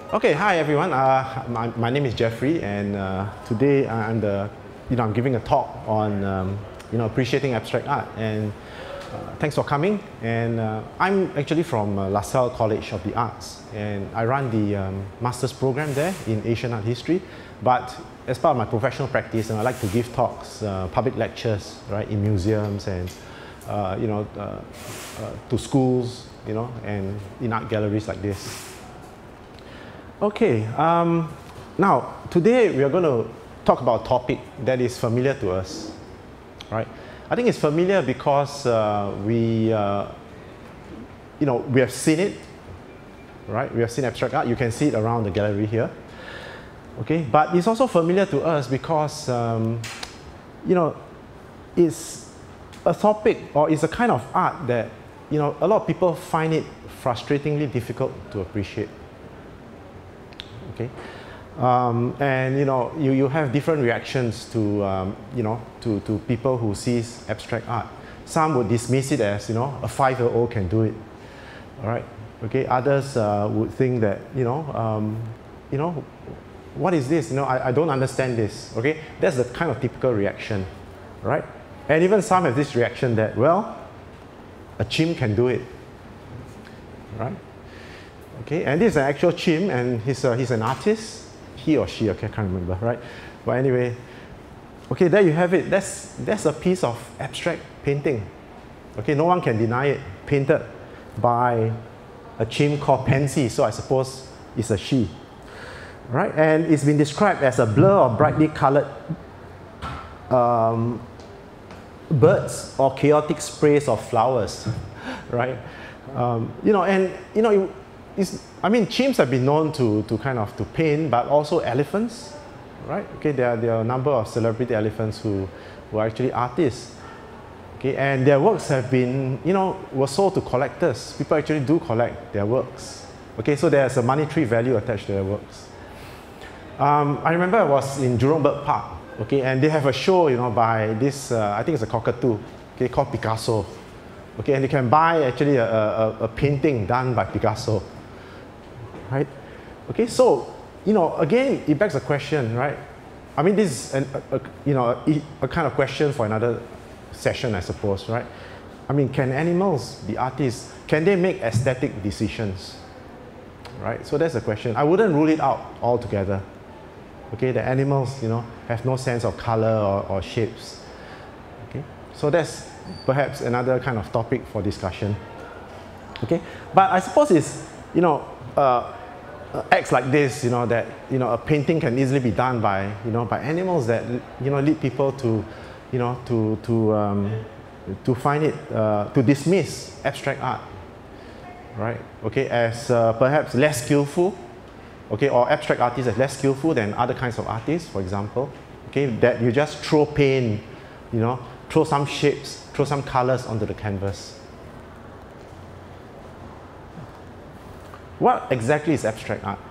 Okay, hi everyone. My name is Jeffrey, and today I'm giving a talk on appreciating abstract art. And thanks for coming. And I'm actually from LaSalle College of the Arts, and I run the master's program there in Asian art history. But as part of my professional practice, I like to give talks, public lectures, right, in museums and to schools, and in art galleries like this. Okay, now today we are going to talk about a topic that is familiar to us, right? I think it's familiar because we have seen it, right? We have seen abstract art. You can see it around the gallery here. Okay, but it's also familiar to us because it's a topic, or it's a kind of art that a lot of people find it frustratingly difficult to appreciate. Okay, and you have different reactions to to people who sees abstract art. Some would dismiss it as a 5-year-old can do it. All right. Okay. Others would think that what is this? I don't understand this. Okay. That's the kind of typical reaction, right? And even some have this reaction that, well, a chimp can do it, right? Okay, and this is an actual chimp, and he's an artist, he or she, okay, I can't remember, right? But anyway, okay, there you have it. That's a piece of abstract painting. Okay, no one can deny it. Painted by a chimp called Pansy, so I suppose it's a she, right? And it's been described as a blur of brightly colored birds or chaotic sprays of flowers, right? Chimps have been known to paint, but also elephants, right? Okay, there are a number of celebrity elephants who are actually artists. Okay, and their works have been, were sold to collectors. People actually do collect their works. Okay, so there's a monetary value attached to their works. I remember I was in Jurong Bird Park, okay, and they have a show, by this, I think it's a cockatoo, okay, called Picasso. Okay, and you can buy actually a painting done by Picasso. Right? Okay, so, again, it begs a question, right? I mean, this is a kind of question for another session, I suppose, right? I mean, can animals be artists? Can they make aesthetic decisions? Right? So that's the question. I wouldn't rule it out altogether. Okay, the animals, have no sense of color or shapes. Okay, so that's perhaps another kind of topic for discussion. Okay, but I suppose it's, acts like this, that a painting can easily be done by by animals that lead people to to find it to dismiss abstract art, right? Okay, as perhaps less skillful, okay, or abstract artists as less skillful than other kinds of artists, for example. Okay, that you just throw paint, throw some shapes, throw some colors onto the canvas. What exactly is abstract art?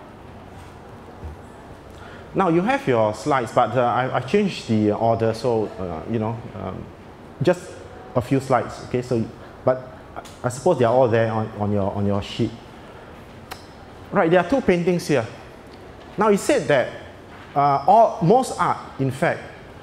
Now you have your slides, but I changed the order, so just a few slides. Okay, so but I suppose they are all there on your sheet. Right, there are two paintings here. Now it said that most art, in fact,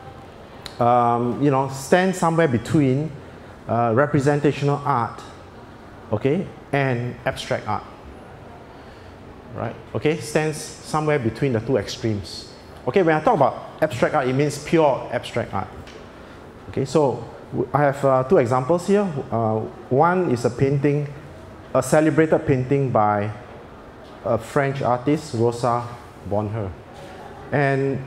stands somewhere between representational art, okay, and abstract art. Right? Okay, stands somewhere between the two extremes. Okay, when I talk about abstract art, it means pure abstract art. Okay, so I have two examples here. One is a painting, a celebrated painting by a French artist, Rosa Bonheur. And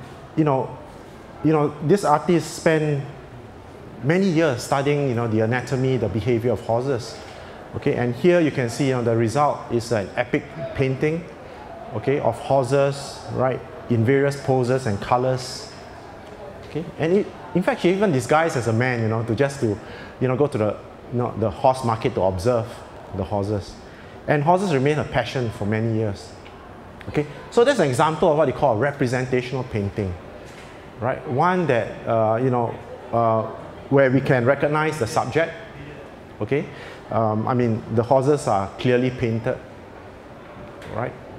this artist spent many years studying the anatomy, the behavior of horses. Okay, and here you can see the result is an epic painting, okay, of horses, right, in various poses and colors. Okay, and in fact, she even disguised as a man, to go to the horse market to observe the horses. And horses remain a passion for many years. Okay, so that's an example of what they call a representational painting, right? One that where we can recognize the subject. Okay, the horses are clearly painted, right?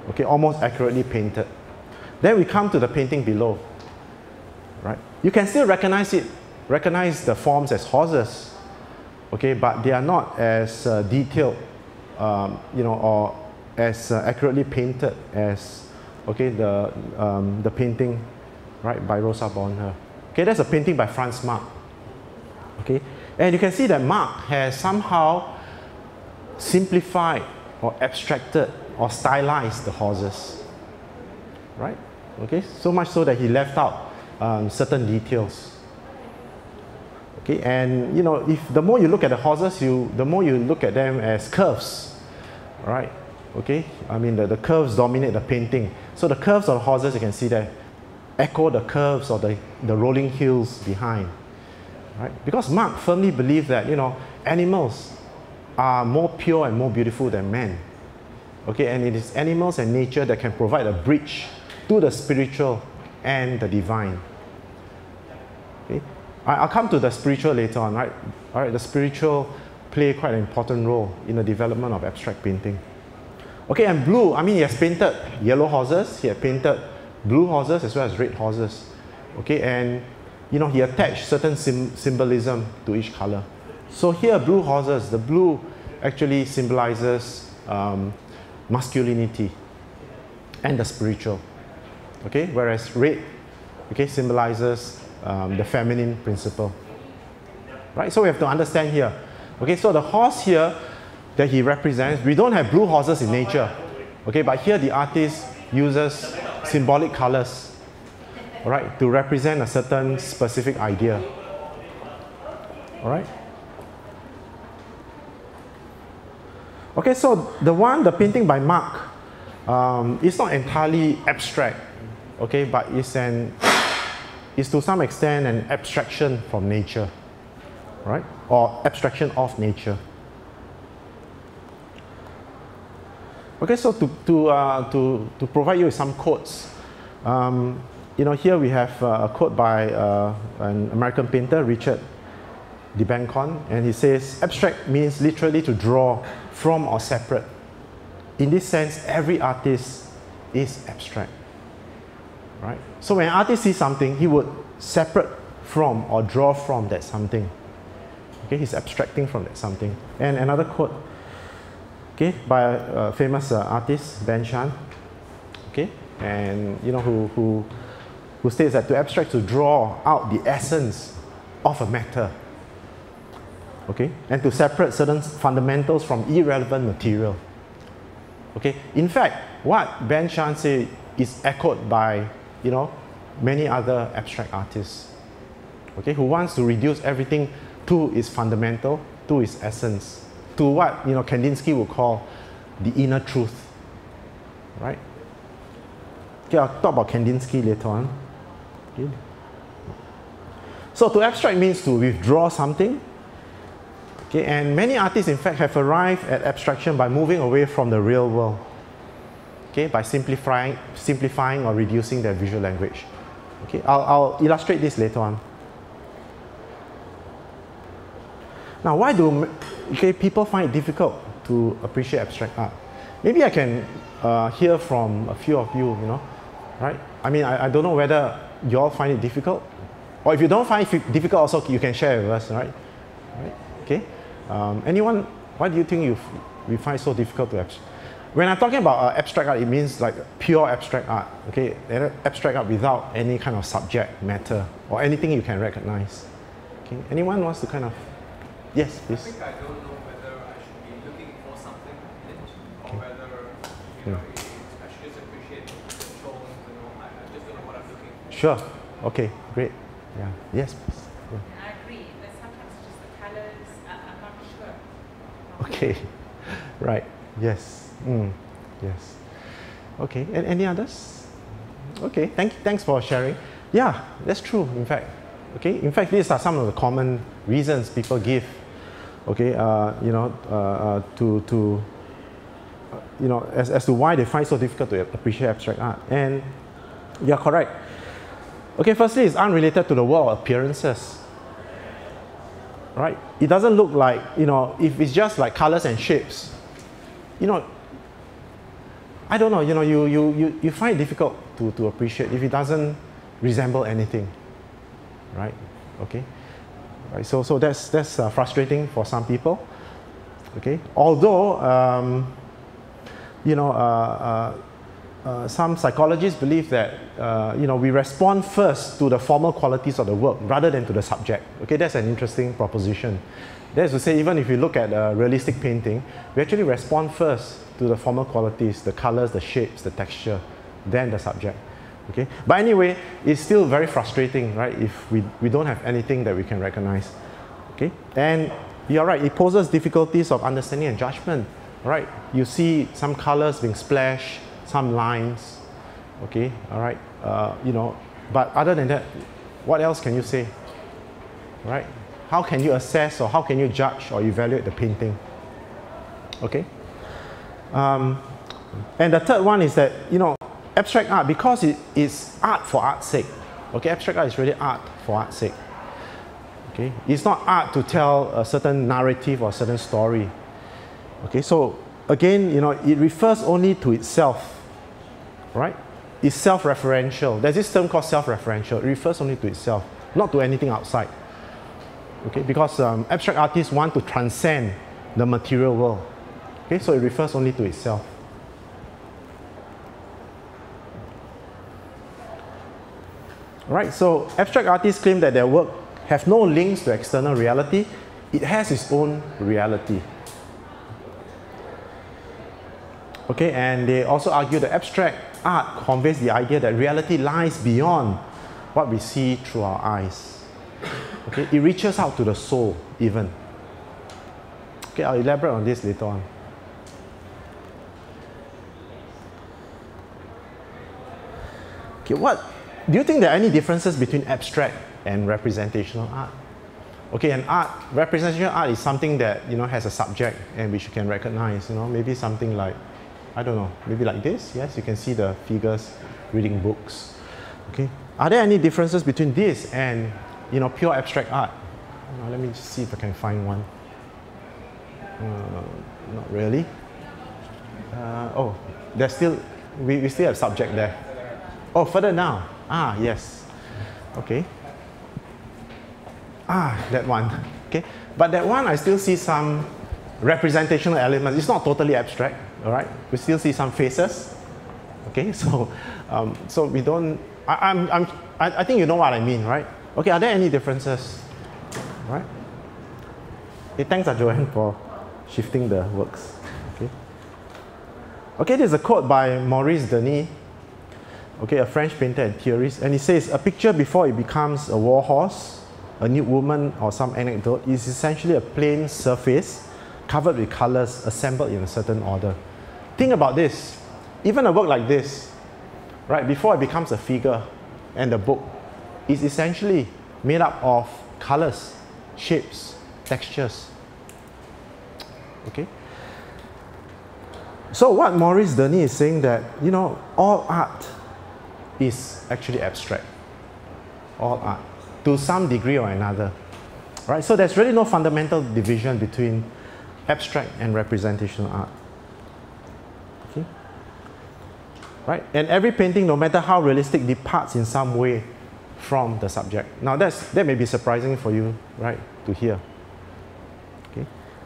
okay, almost accurately painted. Then we come to the painting below, right? You can still recognize the forms as horses, okay, but they are not as detailed, you know, or as accurately painted as, okay, the painting, right, by Rosa Bonheur. Okay, that's a painting by Franz Marc. Okay, and you can see that Marc has somehow simplified or abstracted or stylized the horses, right? Okay, so much so that he left out certain details. Okay, and you know, if the more you look at the horses, the more you look at them as curves, right? Okay, I mean the curves dominate the painting. So the curves of the horses, you can see that echo the curves of the rolling hills behind, right? Because Marc firmly believed that, you know, animals are more pure and more beautiful than men. Okay, and it is animals and nature that can provide a bridge to the spiritual and the divine. Okay, I'll come to the spiritual later on, right? All right, the spiritual play quite an important role in the development of abstract painting. Okay, and blue, I mean, he has painted yellow horses, he had painted blue horses as well as red horses. Okay, and you know, he attached certain symbolism to each color. So here, blue horses, the blue actually symbolizes masculinity and the spiritual. Okay, whereas red, okay, symbolizes the feminine principle. Right, so we have to understand here. Okay, so the horse here that he represents, we don't have blue horses in nature. Okay, but here the artist uses symbolic colors, all right, to represent a certain specific idea. All right. Okay, so the painting by Marc, it's not entirely abstract, okay, but it's to some extent an abstraction from nature, right, or abstraction of nature. Okay, so to provide you with some quotes, you know, here we have a quote by an American painter, Richard Debancon, and he says, abstract means literally to draw from or separate. In this sense, every artist is abstract, right? So when an artist sees something, he would separate from or draw from that something. Okay, he's abstracting from that something. And another quote, okay, by a famous artist, Ben Shahn, okay, and you know, who states that to abstract, to draw out the essence of a matter, okay, and to separate certain fundamentals from irrelevant material. Okay, in fact, what Ben Shahn said is echoed by, you know, many other abstract artists, okay, who wants to reduce everything to its fundamental, to its essence, to what, you know, Kandinsky would call the inner truth, right? Okay, I'll talk about Kandinsky later on. Okay. So to abstract means to withdraw something. Okay, and many artists, in fact, have arrived at abstraction by moving away from the real world. Okay, by simplifying or reducing their visual language. Okay, I'll illustrate this later on. Now, why do people find it difficult to appreciate abstract art? Maybe I can hear from a few of you, you know, right? I mean, I don't know whether you all find it difficult, or if you don't find it difficult, also you can share with us, right? Right? Okay. Anyone? Why do you think we find it so difficult to abstract? When I'm talking about abstract art, it means like pure abstract art. Okay, abstract art without any kind of subject matter or anything you can recognize. Okay. Anyone wants to kind of? Yes, please. I think I don't know whether I should be looking for something in it, or whether, you know, I should just appreciate the tones, you know, I just don't know what I'm looking for. Sure. Okay, great. Yeah. Yes, please. Yeah. I agree, but sometimes just the colors, I'm not sure. Okay. Right. Yes. Yes. Okay. And any others? Okay. Thanks for sharing. Yeah, that's true. In fact. Okay. In fact, these are some of the common reasons people give. Okay. You know, you know, as to why they find it so difficult to appreciate abstract art. And you're correct. Okay. Firstly, it's unrelated to the world of appearances. Right? It doesn't look like, you know, if it's just like colors and shapes, you know, I don't know, you know, you find it difficult to appreciate if it doesn't resemble anything, right? Okay, right. So that's frustrating for some people. Okay, although you know, some psychologists believe that you know, we respond first to the formal qualities of the work rather than to the subject. Okay, that's an interesting proposition. That is to say, even if you look at realistic painting, we actually respond first to the formal qualities, the colors, the shapes, the texture, then the subject. Okay, but anyway, it's still very frustrating, right, if we don't have anything that we can recognize. Okay, and you're right, it poses difficulties of understanding and judgment, right? You see some colors being splashed, some lines, okay, all right, you know, but other than that, what else can you say, right? How can you assess or how can you judge or evaluate the painting? Okay. And the third one is that, you know, abstract art, because it is art for art's sake. Okay, abstract art is really art for art's sake. Okay, it's not art to tell a certain narrative or a certain story. Okay, so again, you know, it refers only to itself, right? It's self-referential. There's this term called self-referential. It refers only to itself, not to anything outside. Okay, because abstract artists want to transcend the material world. Okay, so it refers only to itself. Right, so abstract artists claim that their work have no links to external reality. It has its own reality. Okay, and they also argue that abstract art conveys the idea that reality lies beyond what we see through our eyes. Okay, it reaches out to the soul even. Okay, I'll elaborate on this later on. Okay, do you think there are any differences between abstract and representational art? Okay, and representational art is something that, you know, has a subject and which you can recognize, you know, maybe something like, I don't know, maybe like this. Yes, you can see the figures reading books. Okay, are there any differences between this and, you know, pure abstract art? Let me just see if I can find one. Not really. Oh, there's still, we still have subject there. Oh, further down. Ah, yes. Okay. Ah, that one. Okay, but that one I still see some representational elements. It's not totally abstract. All right, we still see some faces. Okay, so so we don't. I think you know what I mean, right? Okay, are there any differences? Right. Okay, thanks, Joanne, for shifting the works. Okay. Okay, this is a quote by Maurice Denis. Okay, a French painter and theorist, and he says, "A picture before it becomes a war horse, a nude woman, or some anecdote is essentially a plain surface covered with colors assembled in a certain order." Think about this. Even a work like this, right, before it becomes a figure and a book, is essentially made up of colors, shapes, textures. Okay? So what Maurice Denis is saying that, you know, all art is actually abstract. All art, to some degree or another. Right? So there's really no fundamental division between abstract and representational art. Okay? Right? And every painting, no matter how realistic, departs in some way from the subject. Now that may be surprising for you, right, to hear. Okay?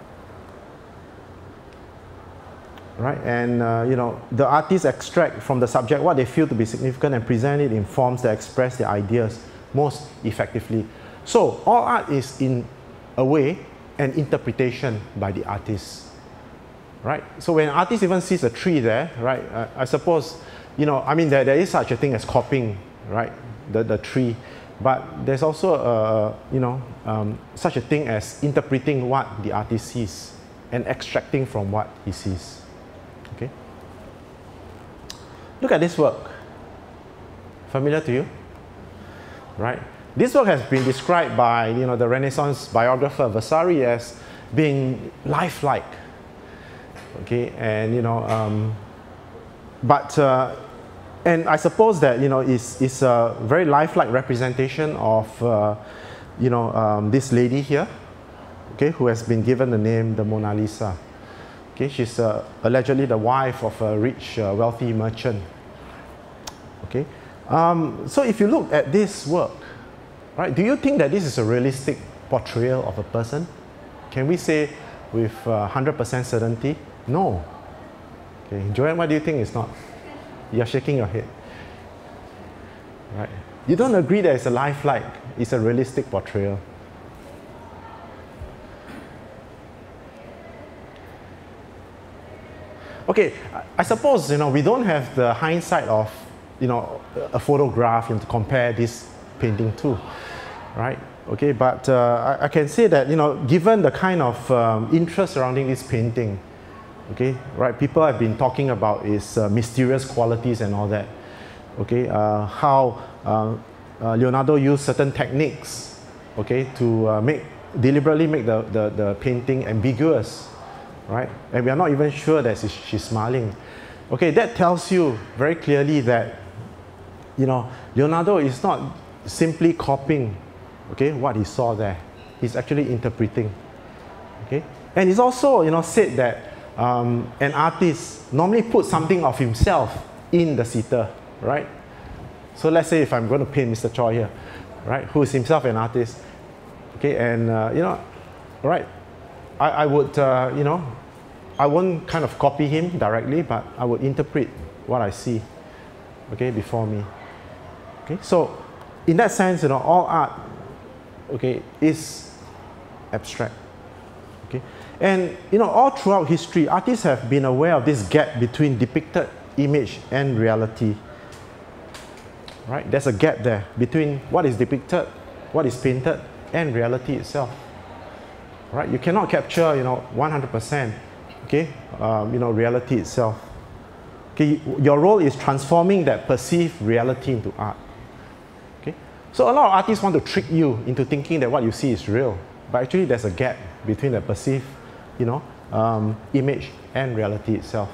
Right? And you know, the artists extract from the subject what they feel to be significant and present it in forms that express their ideas most effectively. So all art is, in a way, an interpretation by the artist. Right? So when an artist even sees a tree there, right, I suppose, you know, I mean, there is such a thing as copying, right, the tree, but there's also, you know, such a thing as interpreting what the artist sees and extracting from what he sees. Okay? Look at this work. Familiar to you? Right? This work has been described by, you know, the Renaissance biographer Vasari as being lifelike. Okay, and you know, and I suppose that, you know, is a very lifelike representation of, you know, this lady here, okay, who has been given the name the Mona Lisa. Okay, she's allegedly the wife of a rich, wealthy merchant. Okay, so if you look at this work, right, do you think that this is a realistic portrayal of a person? Can we say with 100% certainty? No. Okay, Joanne, what do you think it's not? You're shaking your head. Right. You don't agree that it's a lifelike, it's a realistic portrayal. Okay, I suppose, you know, we don't have the hindsight of, you know, a photograph to compare this painting to, right? Okay, but I can say that, you know, given the kind of interest surrounding this painting, okay, right, people have been talking about its mysterious qualities and all that, okay, how Leonardo used certain techniques, okay, to deliberately make the painting ambiguous, right, and we are not even sure that she's smiling. Okay, that tells you very clearly that, you know, Leonardo is not simply copying, okay, what he saw there. He's actually interpreting, okay, and it's also, you know, said that an artist normally puts something of himself in the sitter, right? So let's say if I'm going to paint Mr. Choi here, right, who is himself an artist, okay, and you know, right, I would, you know, I won't kind of copy him directly, but I would interpret what I see, okay, before me. Okay, so in that sense, you know, all art, okay, is abstract. Okay, and you know, all throughout history, artists have been aware of this gap between depicted image and reality. Right, there's a gap there between what is depicted, what is painted, and reality itself. Right, you cannot capture, you know, 100%. Okay, you know, reality itself. Okay, your role is transforming that perceived reality into art. Okay, so a lot of artists want to trick you into thinking that what you see is real, but actually there's a gap between the perceived, you know, image and reality itself.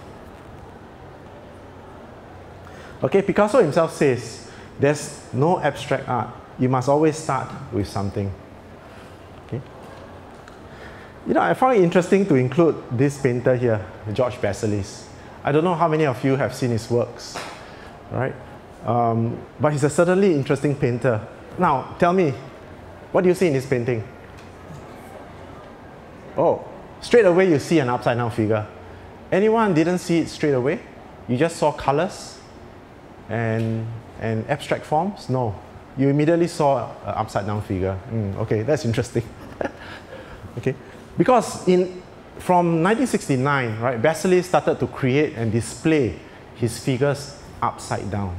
Okay, Picasso himself says, there's no abstract art. You must always start with something. Okay. You know, I found it interesting to include this painter here, George Baselis. I don't know how many of you have seen his works, right? But he's a certainly interesting painter. Now, tell me, what do you see in this painting? Oh, straight away you see an upside down figure. Anyone didn't see it straight away? You just saw colors and abstract forms? No. You immediately saw an upside down figure. Okay, that's interesting. Okay, because from 1969, right, Baselis started to create and display his figures upside down.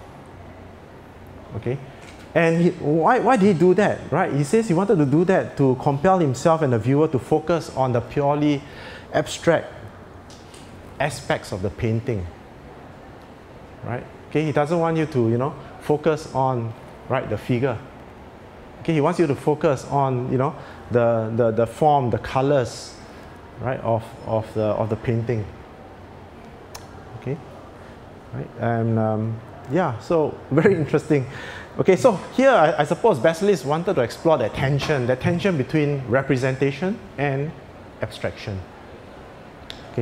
Okay, and why did he do that? Right, he says he wanted to do that to compel himself and the viewer to focus on the purely abstract aspects of the painting. Right. Okay, he doesn't want you to, you know, focus on, right, the figure. Okay, he wants you to focus on, you know, the form, the colors, right, of the painting. Okay, right, and yeah, so very interesting. Okay, so here I suppose Baselis wanted to explore that tension between representation and abstraction. Okay.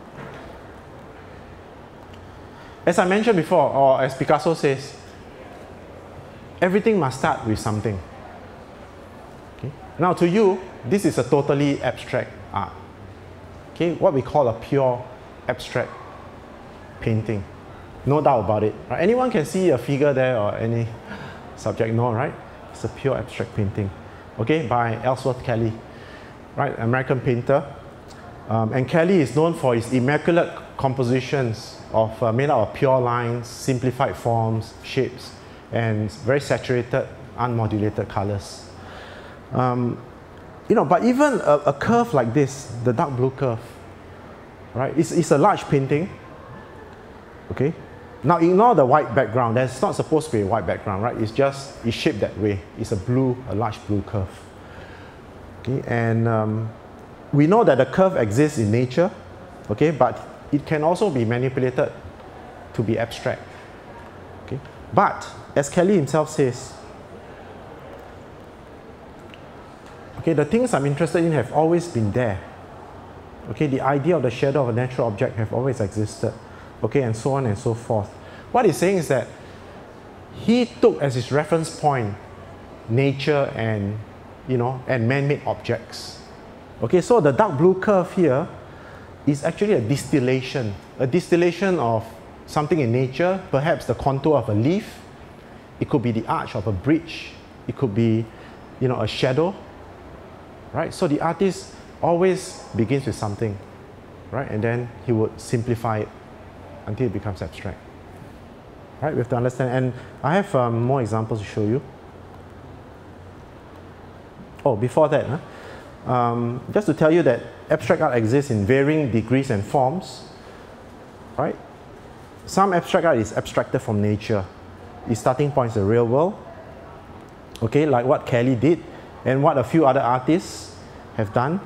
As I mentioned before, or as Picasso says, everything must start with something. Okay. Now to you, this is a totally abstract art. Okay, what we call a pure abstract painting. No doubt about it. Right? Anyone can see a figure there or any subject, no, right? It's a pure abstract painting. Okay, by Ellsworth Kelly, right, American painter. And Kelly is known for his immaculate compositions made out of pure lines, simplified forms, shapes, and very saturated, unmodulated colors. You know, but even a curve like this, the dark blue curve, right? It's a large painting. Okay. Now ignore the white background. There's not supposed to be a white background, right? It's shaped that way. It's a large blue curve. Okay, and we know that the curve exists in nature, okay, but it can also be manipulated to be abstract. Okay, but as Kelly himself says, okay, the things I'm interested in have always been there. Okay, the idea of the shadow of a natural object have always existed. Okay, and so on and so forth. What he's saying is that he took as his reference point nature and, you know, and man-made objects. Okay, so the dark blue curve here is actually a distillation of something in nature, perhaps the contour of a leaf. It could be the arch of a bridge. It could be, you know, a shadow, right? So the artist always begins with something, right? And then he would simplify it until it becomes abstract. Right, we have to understand, and I have more examples to show you. Oh, before that, just to tell you that abstract art exists in varying degrees and forms, right? Some abstract art is abstracted from nature. Its starting point is the real world, okay, like what Kelly did and what a few other artists have done.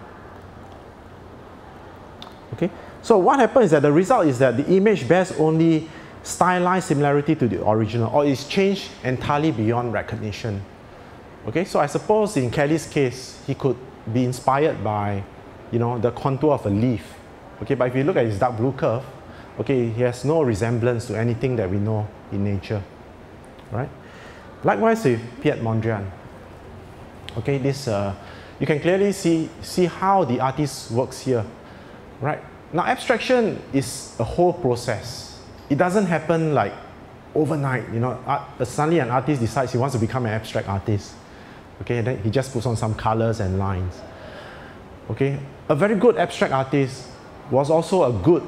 Okay, so what happens is that the result is that the image bears only stylized similarity to the original, or is changed entirely beyond recognition. Okay, so I suppose in Kelly's case, he could be inspired by, you know, the contour of a leaf. Okay, but if you look at his dark blue curve, okay, he has no resemblance to anything that we know in nature, right? Likewise with Piet Mondrian. Okay, this you can clearly see how the artist works here, right? Now, abstraction is a whole process. It doesn't happen like overnight, you know. Suddenly an artist decides he wants to become an abstract artist. Okay, and then he just puts on some colors and lines. Okay, a very good abstract artist is also a good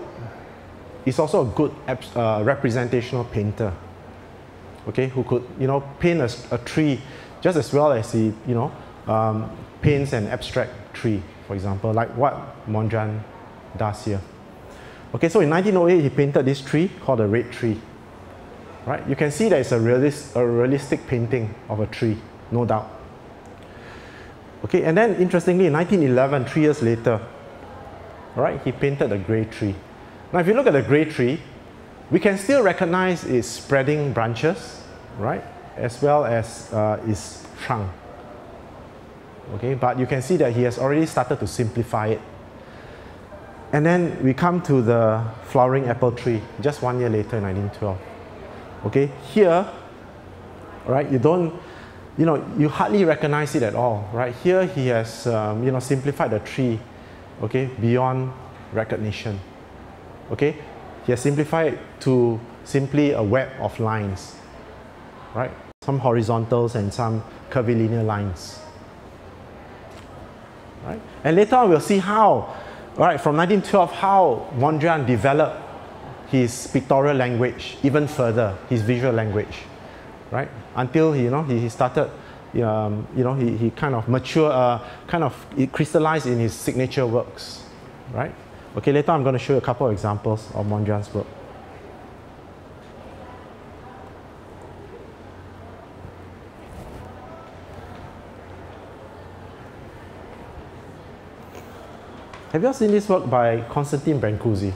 representational painter. Okay, who could, you know, paint a tree just as well as he, you know, paints an abstract tree, for example, like what Mondrian does here. Okay, so in 1908, he painted this tree called the Red Tree. Right? You can see that it's a realistic painting of a tree, no doubt. Okay, and then interestingly, in 1911, 3 years later, right, he painted the Grey Tree. Now, if you look at the Grey Tree, we can still recognize its spreading branches, right, as well as its trunk. Okay, but you can see that he has already started to simplify it. And then we come to the flowering apple tree, just 1 year later in 1912. Okay, here, right, you hardly recognize it at all, right? Here he has, you know, simplified the tree, okay, beyond recognition. Okay, he has simplified it to simply a web of lines, right? Some horizontals and some curvilinear lines, right? And later on we'll see how, right, from 1912, how Mondrian developed his pictorial language even further, his visual language, right? Until he started, he kind of it crystallized in his signature works, right? Okay, later I'm going to show you a couple of examples of Mondrian's work. Have you all seen this work by Constantin Brancusi?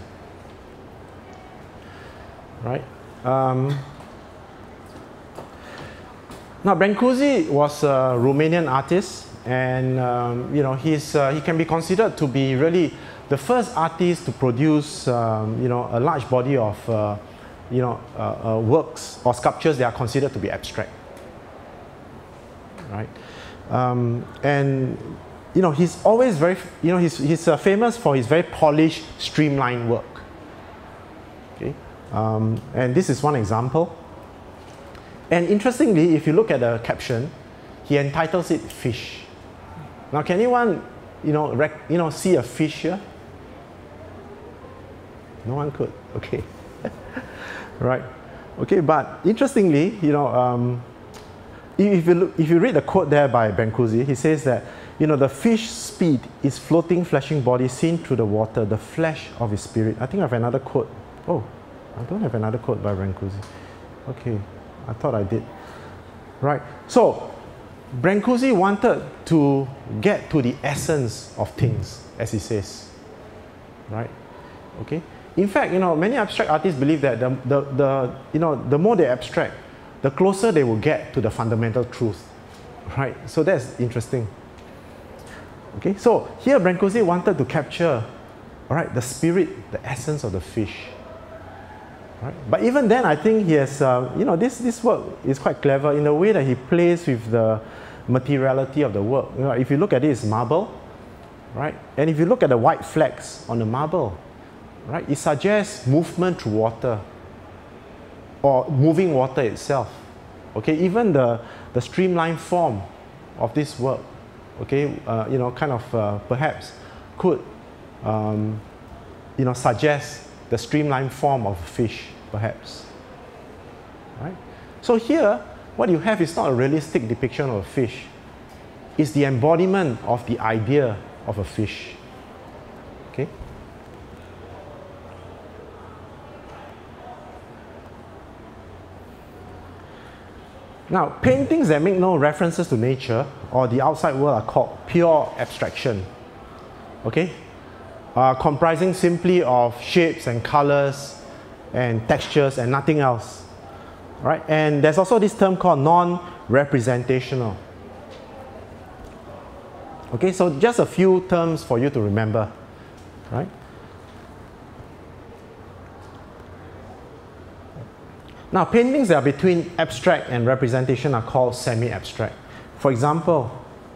Right? Now, Brancusi was a Romanian artist, and he can be considered to be really the first artist to produce a large body of works or sculptures that are considered to be abstract. Right? And he's always very, he's famous for his very polished, streamlined work. Okay, and this is one example. And interestingly, if you look at the caption, he entitles it "Fish." Now, can anyone, see a fish here? No one could. Okay, right. Okay, but interestingly, if you read the quote there by Brancusi, he says that, the fish speed is floating, flashing body seen through the water, the flash of his spirit. I think I have another quote. Oh, I don't have another quote by Brancusi. Okay, I thought I did. Right, so Brancusi wanted to get to the essence of things, as he says. Right, okay. In fact, many abstract artists believe that the more they abstract, the closer they will get to the fundamental truth. Right, so that's interesting. Okay, so here Brancusi wanted to capture all right, the spirit, the essence of the fish. Right? But even then, I think he has, this work is quite clever in the way that he plays with the materiality of the work. If you look at it, it's marble, right? And if you look at the white flecks on the marble, right, it suggests movement through water or moving water itself. Okay, even the streamlined form of this work, okay, perhaps could, suggest the streamlined form of a fish, perhaps. Right? So here, what you have is not a realistic depiction of a fish. It's the embodiment of the idea of a fish. Okay? Now, paintings that make no references to nature or the outside world are called pure abstraction. Okay? Comprising simply of shapes and colors and textures and nothing else. Right? And there's also this term called non-representational. Okay, so just a few terms for you to remember. Right? Now, paintings that are between abstract and representation are called semi-abstract. For example,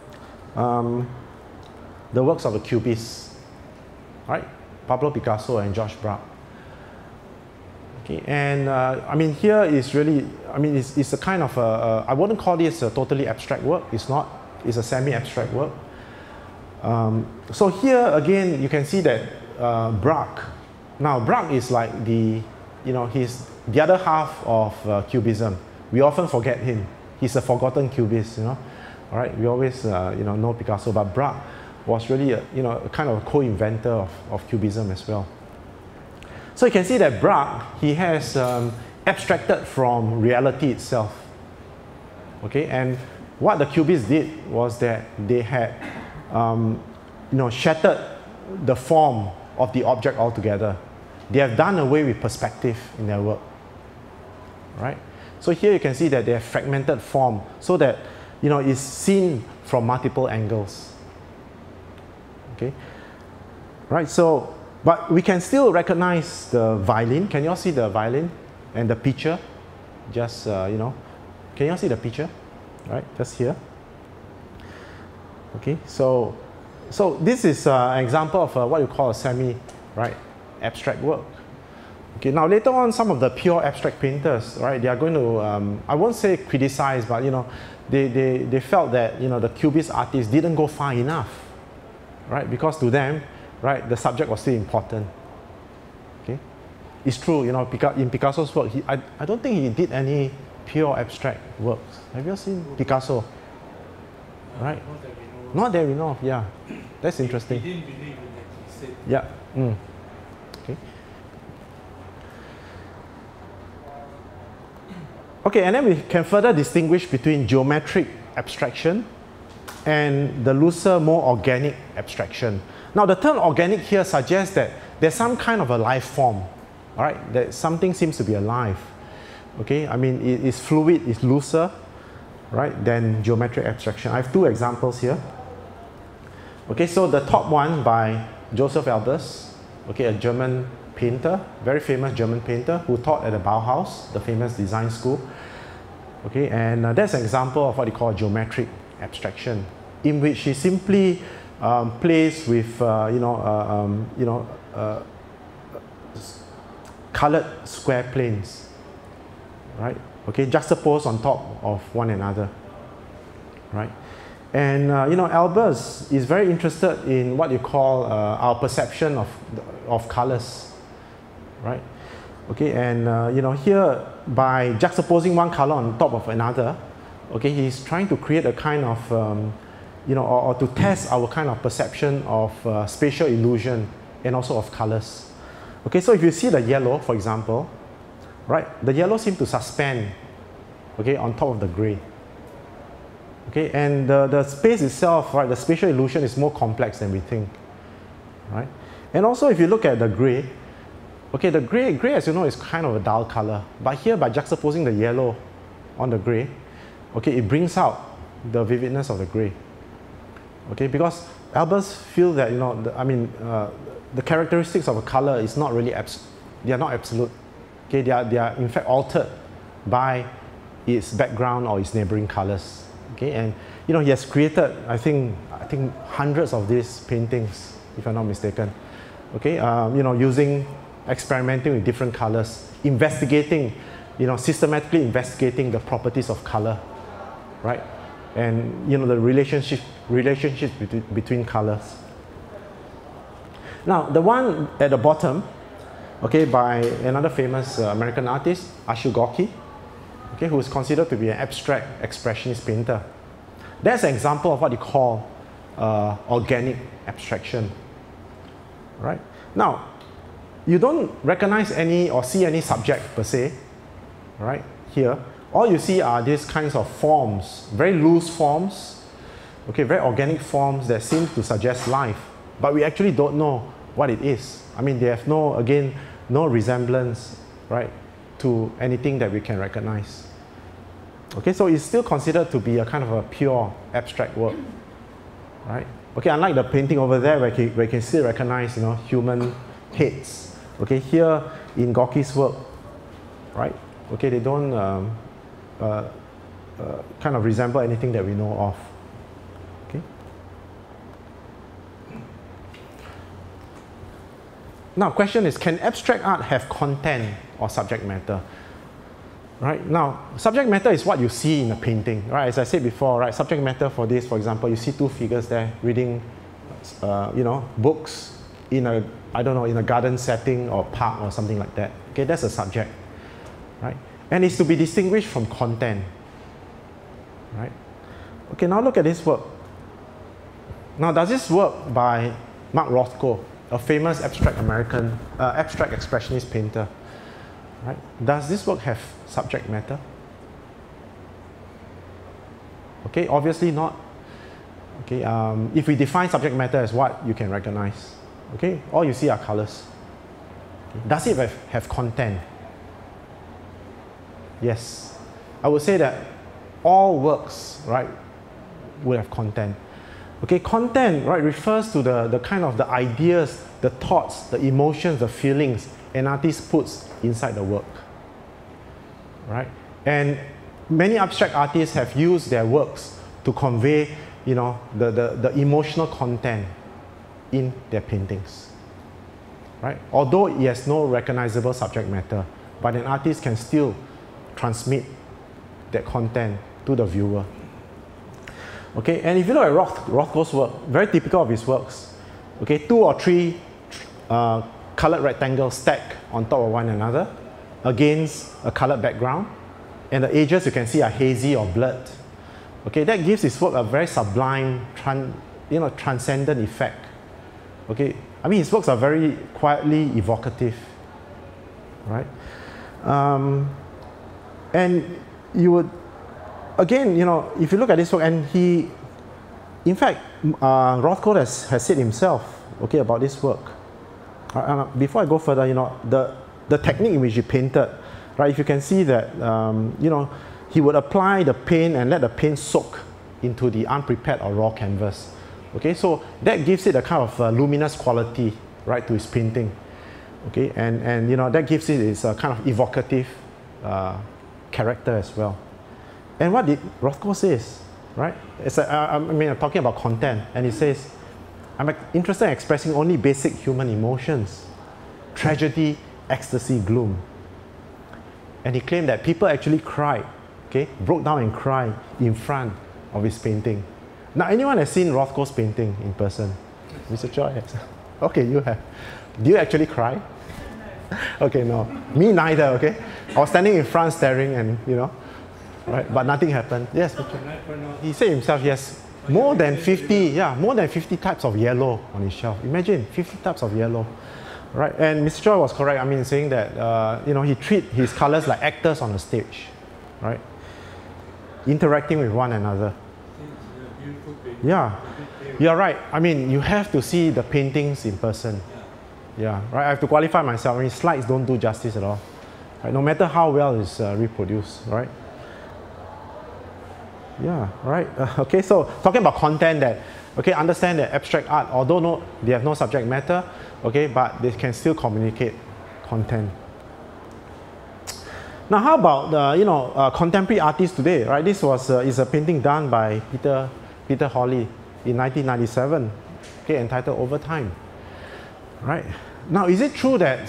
the works of the Cubists. Right? Pablo Picasso and Georges Braque. Okay, and here is really, it's a kind of I wouldn't call this a totally abstract work. It's not. It's a semi-abstract work. So here again, you can see that Braque. Now, Braque is like he's the other half of Cubism. We often forget him. He's a forgotten Cubist. All right. We always know Picasso, but Braque was really a kind of a co-inventor of Cubism as well. So you can see that Braque, he has abstracted from reality itself. Okay, and what the Cubists did was that they had shattered the form of the object altogether. They have done away with perspective in their work. Right? So here you can see that they have fragmented form so that it's seen from multiple angles. Okay, right, so, but we can still recognize the violin. Can you all see the violin and the pitcher? Just, can you all see the pitcher? Right, just here. Okay, so this is an example of what you call a abstract work. Okay, now later on, some of the pure abstract painters, right, they are going to, I won't say criticize, but they felt that the Cubist artists didn't go far enough. Right, because to them, right, the subject was still important. Okay, it's true. In Picasso's work, I don't think he did any pure abstract works. Have you seen Picasso? Right, not that we know of. Yeah, that's interesting. He didn't believe in it. He said. Yeah. Okay. Okay, and then we can further distinguish between geometric abstraction and the looser, more organic abstraction. Now, the term organic here suggests that there's some kind of a life form, all right? That something seems to be alive, okay? It's fluid, it's looser, right, than geometric abstraction. I have two examples here. Okay, so the top one by Joseph Albers, okay, a German painter, very famous German painter who taught at the Bauhaus, the famous design school. Okay, and that's an example of what they call geometric abstraction, in which he simply plays with colored square planes, right? Okay, juxtaposed on top of one another, right? And Albers is very interested in what you call our perception of colors, right? Okay, and here by juxtaposing one color on top of another, okay, he's trying to create a kind of or to test our kind of perception of spatial illusion and also of colors. Okay, so if you see the yellow, for example, right, the yellow seems to suspend, okay, on top of the gray. Okay, and the space itself, right, the spatial illusion is more complex than we think, right? And also if you look at the gray, okay, the gray as you know is kind of a dull color, but here by juxtaposing the yellow on the gray, okay, it brings out the vividness of the gray. Okay, because Albers feel that, the characteristics of a color is not really they are not absolute. Okay, they are in fact altered by its background or its neighboring colors. Okay, and he has created, I think hundreds of these paintings, if I'm not mistaken. Okay, experimenting with different colors, investigating, systematically investigating the properties of color, right? And the relationships between colors. Now, the one at the bottom, okay, by another famous American artist, Arshile Gorky, okay, who is considered to be an abstract expressionist painter. That's an example of what you call organic abstraction, right? Now, you don't recognize any or see any subject per se, right? Here, all you see are these kinds of forms, very loose forms, okay, very organic forms that seem to suggest life, but we actually don't know what it is. I mean, they have no resemblance, right, to anything that we can recognize. Okay, so it's still considered to be a kind of a pure abstract work, right? Okay, unlike the painting over there where you can still recognize, human heads. Okay, here in Gorky's work, right? Okay, they don't kind of resemble anything that we know of. Okay. Now, question is, can abstract art have content or subject matter? Right, now, subject matter is what you see in a painting, right? As I said before, right, subject matter for this, for example, you see two figures there reading, books in a, in a garden setting or park or something like that. Okay, that's a subject, right? And it's to be distinguished from content, right? Okay, now look at this work. Now, does this work by Mark Rothko, a famous abstract expressionist painter, right? Does this work have subject matter? Okay, obviously not. Okay, if we define subject matter as what you can recognize, okay, all you see are colors. Okay. Does it have content? Yes. I would say that all works, right, will have content. Okay, content, right, refers to the kind of the ideas, the thoughts, the emotions, the feelings an artist puts inside the work, right? And many abstract artists have used their works to convey, the emotional content in their paintings, right? Although it has no recognizable subject matter, but an artist can still transmit that content to the viewer. Okay, and if you look at Rothko's work, very typical of his works, okay, 2 or 3 colored rectangles stacked on top of one another against a colored background, and the edges you can see are hazy or blurred. Okay, that gives his work a very sublime, transcendent effect. Okay, I mean, his works are very quietly evocative, right? And you would, again, if you look at this work, and in fact, Rothko has said himself, okay, about this work. Before I go further, the technique in which he painted, right? If you can see that, he would apply the paint and let the paint soak into the unprepared or raw canvas. Okay, so that gives it a kind of luminous quality, right, to his painting. Okay, and that gives it its kind of evocative character as well. And what did Rothko says, right? I'm talking about content, and he says, I'm interested in expressing only basic human emotions: tragedy, ecstasy, gloom. And he claimed that people actually cried, okay, broke down and cried in front of his painting. Now, anyone has seen Rothko's painting in person? Mr. Choi has. Okay, you have. Do you actually cry? Okay, no. Me neither, okay? I was standing in front staring and, right? But nothing happened. Yes, he said himself, yes, more than 50 types of yellow on his shelf. Imagine, 50 types of yellow, right? And Mr. Choi was correct, saying that, he treats his colors like actors on the stage, right? Interacting with one another. Yeah, you're right. You have to see the paintings in person. Yeah, right. I have to qualify myself. Slides don't do justice at all. Right? No matter how well it's reproduced, right? Yeah, right. Okay, so talking about content, that okay, understand that abstract art, although they have no subject matter, okay, but they can still communicate content. Now, how about contemporary artists today, right? This is a painting done by Peter Hawley in 1997, okay, entitled Over Time, right? Now, is it true that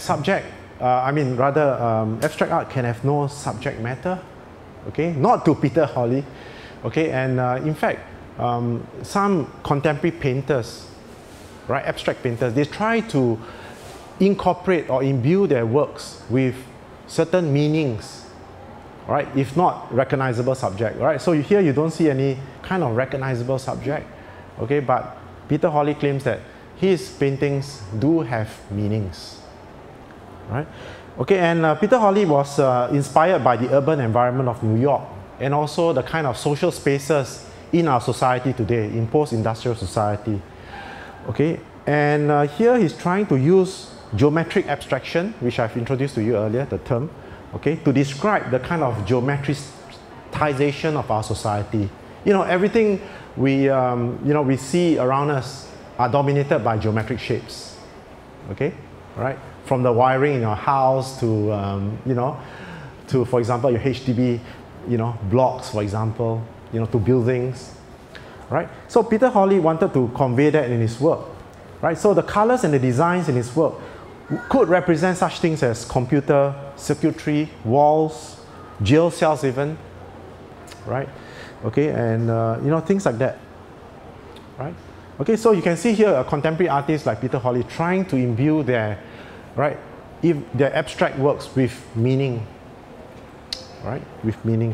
abstract art can have no subject matter? Okay, not to Peter Hawley, okay, and in fact, some contemporary painters, right, abstract painters, they try to incorporate or imbue their works with certain meanings, right, if not recognizable subject, right? So here you don't see any kind of recognizable subject, okay, but Peter Hawley claims that his paintings do have meanings, right? Okay, and Peter Hawley was inspired by the urban environment of New York and also the kind of social spaces in our society today, in post-industrial society. Okay, and here he's trying to use geometric abstraction, which I've introduced to you earlier, the term, okay, to describe the kind of geometricization of our society. You know, everything we see around us are dominated by geometric shapes, okay, right? From the wiring in your house to, for example, your HDB, blocks, for example, to buildings, right? So Peter Hawley wanted to convey that in his work, right? So the colors and the designs in his work could represent such things as computer, circuitry, walls, jail cells even, right? Okay, and things like that, right? Okay, so you can see here a contemporary artist like Peter Hawley trying to imbue their abstract works with meaning, right? With meaning.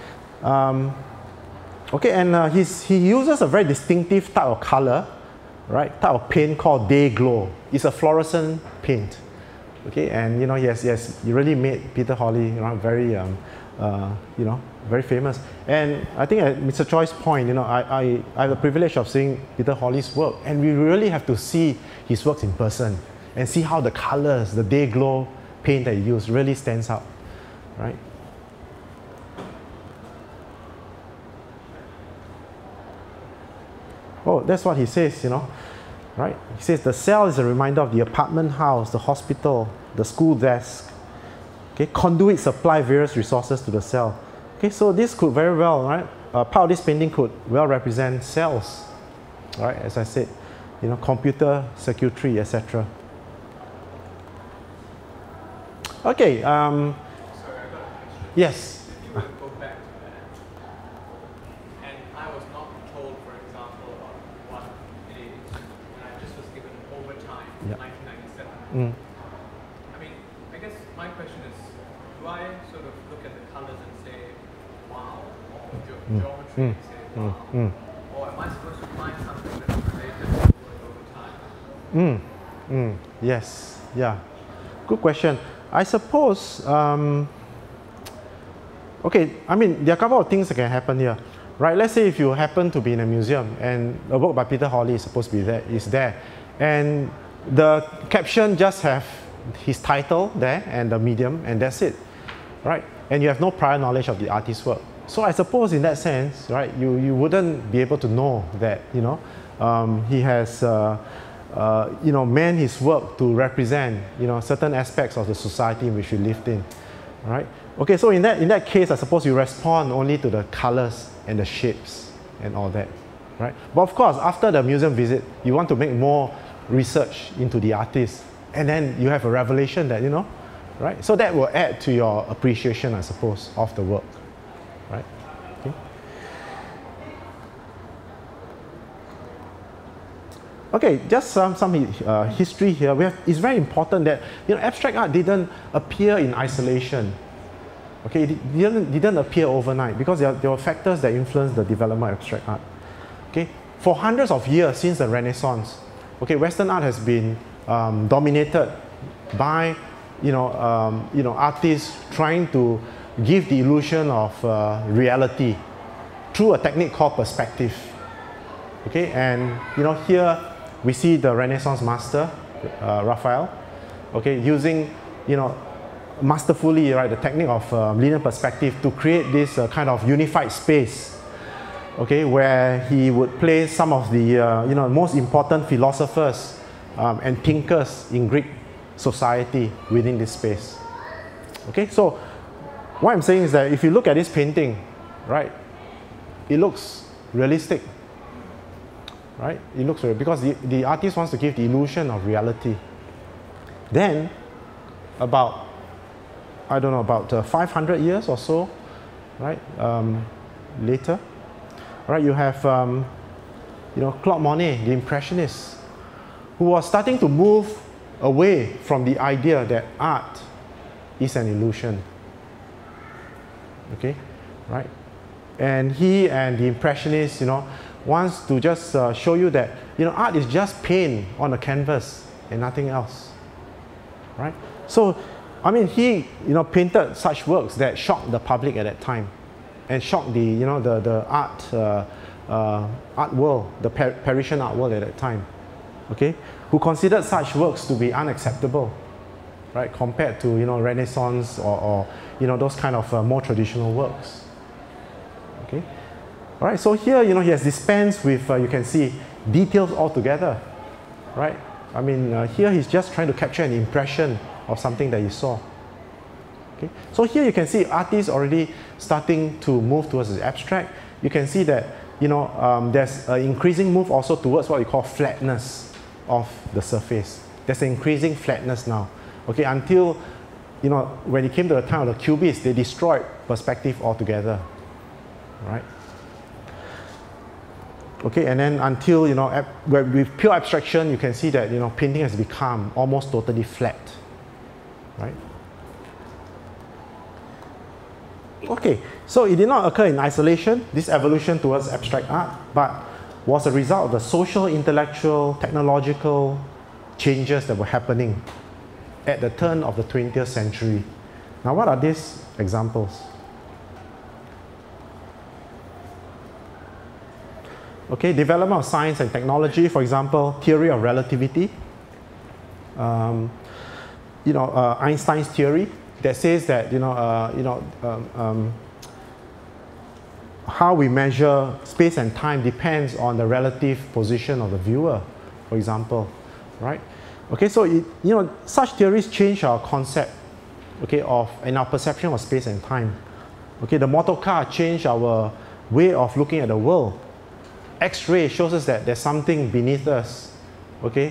Okay, and he uses a very distinctive type of color, right? Type of paint called day glow. It's a fluorescent paint. Okay, and yes, he really made Peter Hawley very, very famous. And I think at Mr. Choi's point, I have the privilege of seeing Peter Hawley's work, and we really have to see his works in person and see how the colors, the day glow paint that he used really stands out, right? Oh, that's what he says, right? He says the cell is a reminder of the apartment house, the hospital, the school desk. Okay, conduit supply various resources to the cell. Okay, so this could very well, right? Part of this painting could well represent cells, right? As I said, computer, circuitry, etc. Okay. Sorry, I got a question. Yes. If you were to go back to that, and I was not told, for example, about what it is, and I just was given Over Time, Yep. 1997. I mean, I guess my question is, do I sort of look at the colors and say, wow, or geometry and say, wow, or am I supposed to find something that's related to the word Over Time? Yes. Yeah. Good question. I suppose, okay, I mean, there are a couple of things that can happen here, right? Let's say if you happen to be in a museum and a work by Peter Hawley is supposed to be there, and the caption just have his title there and the medium, and that's it, right? And you have no prior knowledge of the artist's work. So I suppose in that sense, right, you wouldn't be able to know that, he has meant his work to represent, certain aspects of the society in which we lived in, right? Okay, so in that case, I suppose you respond only to the colors and the shapes and all that, right? But of course, after the museum visit, you want to make more research into the artist, and then you have a revelation that, right? So that will add to your appreciation, I suppose, of the work, right? Okay. Okay, just some history here. It's very important that abstract art didn't appear in isolation. Okay, it didn't appear overnight because there were factors that influenced the development of abstract art. Okay, for hundreds of years since the Renaissance, okay, Western art has been dominated by artists trying to give the illusion of reality through a technique called perspective. Okay, and here we see the Renaissance master, Raphael, okay, using, masterfully, right, the technique of linear perspective to create this kind of unified space, okay, where he would place some of the most important philosophers and thinkers in Greek society within this space. Okay, so what I'm saying is that if you look at this painting, right, it looks realistic, right? It looks real because the artist wants to give the illusion of reality. Then, about, I don't know, about 500 years or so, right, later, right, you have, Claude Monet, the Impressionist, who was starting to move away from the idea that art is an illusion. Okay, right? And he and the Impressionists, wants to just show you that, art is just paint on a canvas and nothing else, right? So, I mean, he, painted such works that shocked the public at that time, and shocked the, the art world, the Parisian art world at that time, okay, who considered such works to be unacceptable, right, compared to, Renaissance or those kind of more traditional works, okay. All right, so here, he has dispensed with, you can see, details altogether, right? I mean, here he's just trying to capture an impression of something that he saw. Okay, so here you can see artists already starting to move towards the abstract. You can see that, there's an increasing move also towards what we call flatness of the surface. There's an increasing flatness now. Okay, until, when it came to the time of the Cubists, they destroyed perspective altogether, right? Okay, and then until, with pure abstraction, you can see that, painting has become almost totally flat, right? Okay, so it did not occur in isolation, this evolution towards abstract art, but was a result of the social, intellectual, technological changes that were happening at the turn of the 20th century. Now, what are these examples? Okay, development of science and technology, for example, theory of relativity. Einstein's theory that says that how we measure space and time depends on the relative position of the viewer, for example, right? Okay, so such theories change our concept, okay, and our perception of space and time. Okay, the motor car changed our way of looking at the world. X-ray shows us that there's something beneath us, okay,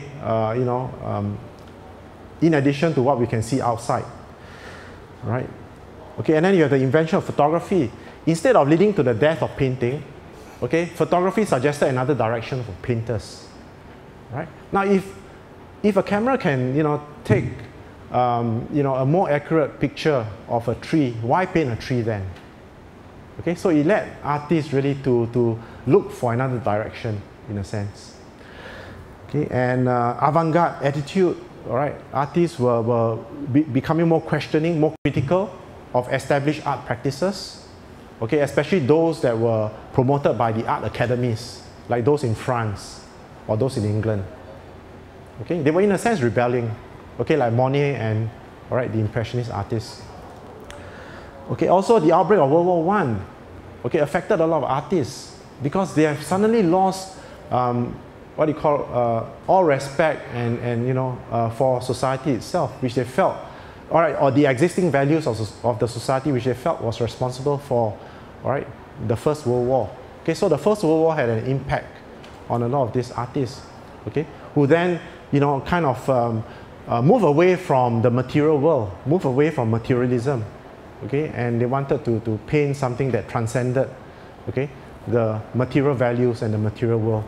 in addition to what we can see outside, right? Okay, and then you have the invention of photography. Instead of leading to the death of painting, okay, photography suggested another direction for painters, right? Now, if a camera can, take, a more accurate picture of a tree, why paint a tree then? Okay, so it led artists really to look for another direction, in a sense. Okay, and avant-garde attitude, all right, artists were becoming more questioning, more critical of established art practices, okay, especially those that were promoted by the art academies, like those in France or those in England. Okay, they were in a sense rebelling, okay, like Monet and, all right, the Impressionist artists. Okay, also the outbreak of World War I, okay, affected a lot of artists because they have suddenly lost what you call all respect and for society itself, which they felt, all right, or the existing values of the society which they felt was responsible for, all right, the First World War. Okay, so the First World War had an impact on a lot of these artists, okay, who then kind of move away from the material world, move away from materialism. Okay, and they wanted to paint something that transcended, okay, the material values and the material world.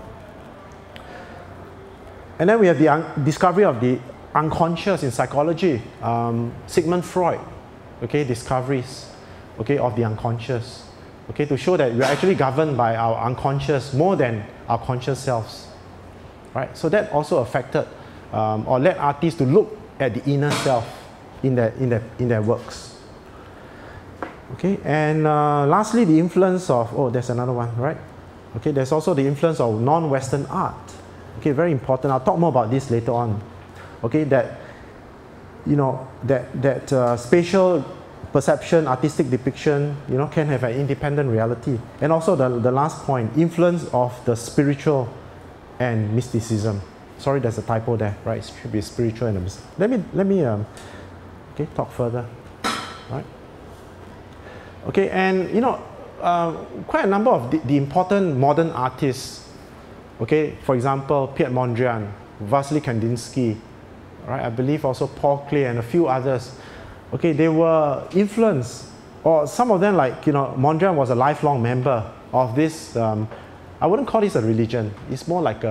And then we have the discovery of the unconscious in psychology. Sigmund Freud, okay, discoveries, okay, of the unconscious, okay, to show that we're actually governed by our unconscious more than our conscious selves, right? So that also affected or led artists to look at the inner self in their works. Okay, and lastly, the influence of, there's another one, right? Okay, there's also the influence of non-Western art. Okay, very important. I'll talk more about this later on. Okay, that spatial perception, artistic depiction, you know, can have an independent reality. And also the last point, influence of the spiritual and mysticism. Sorry, there's a typo there, right? It should be spiritual and mysticism. Let me okay, talk further, right? Okay, and you know, quite a number of the important modern artists, okay, for example, Piet Mondrian, Vasily Kandinsky, right? I believe also Paul Klee and a few others. Okay, they were influenced, or some of them, like, you know, Mondrian was a lifelong member of this, I wouldn't call this a religion, it's more like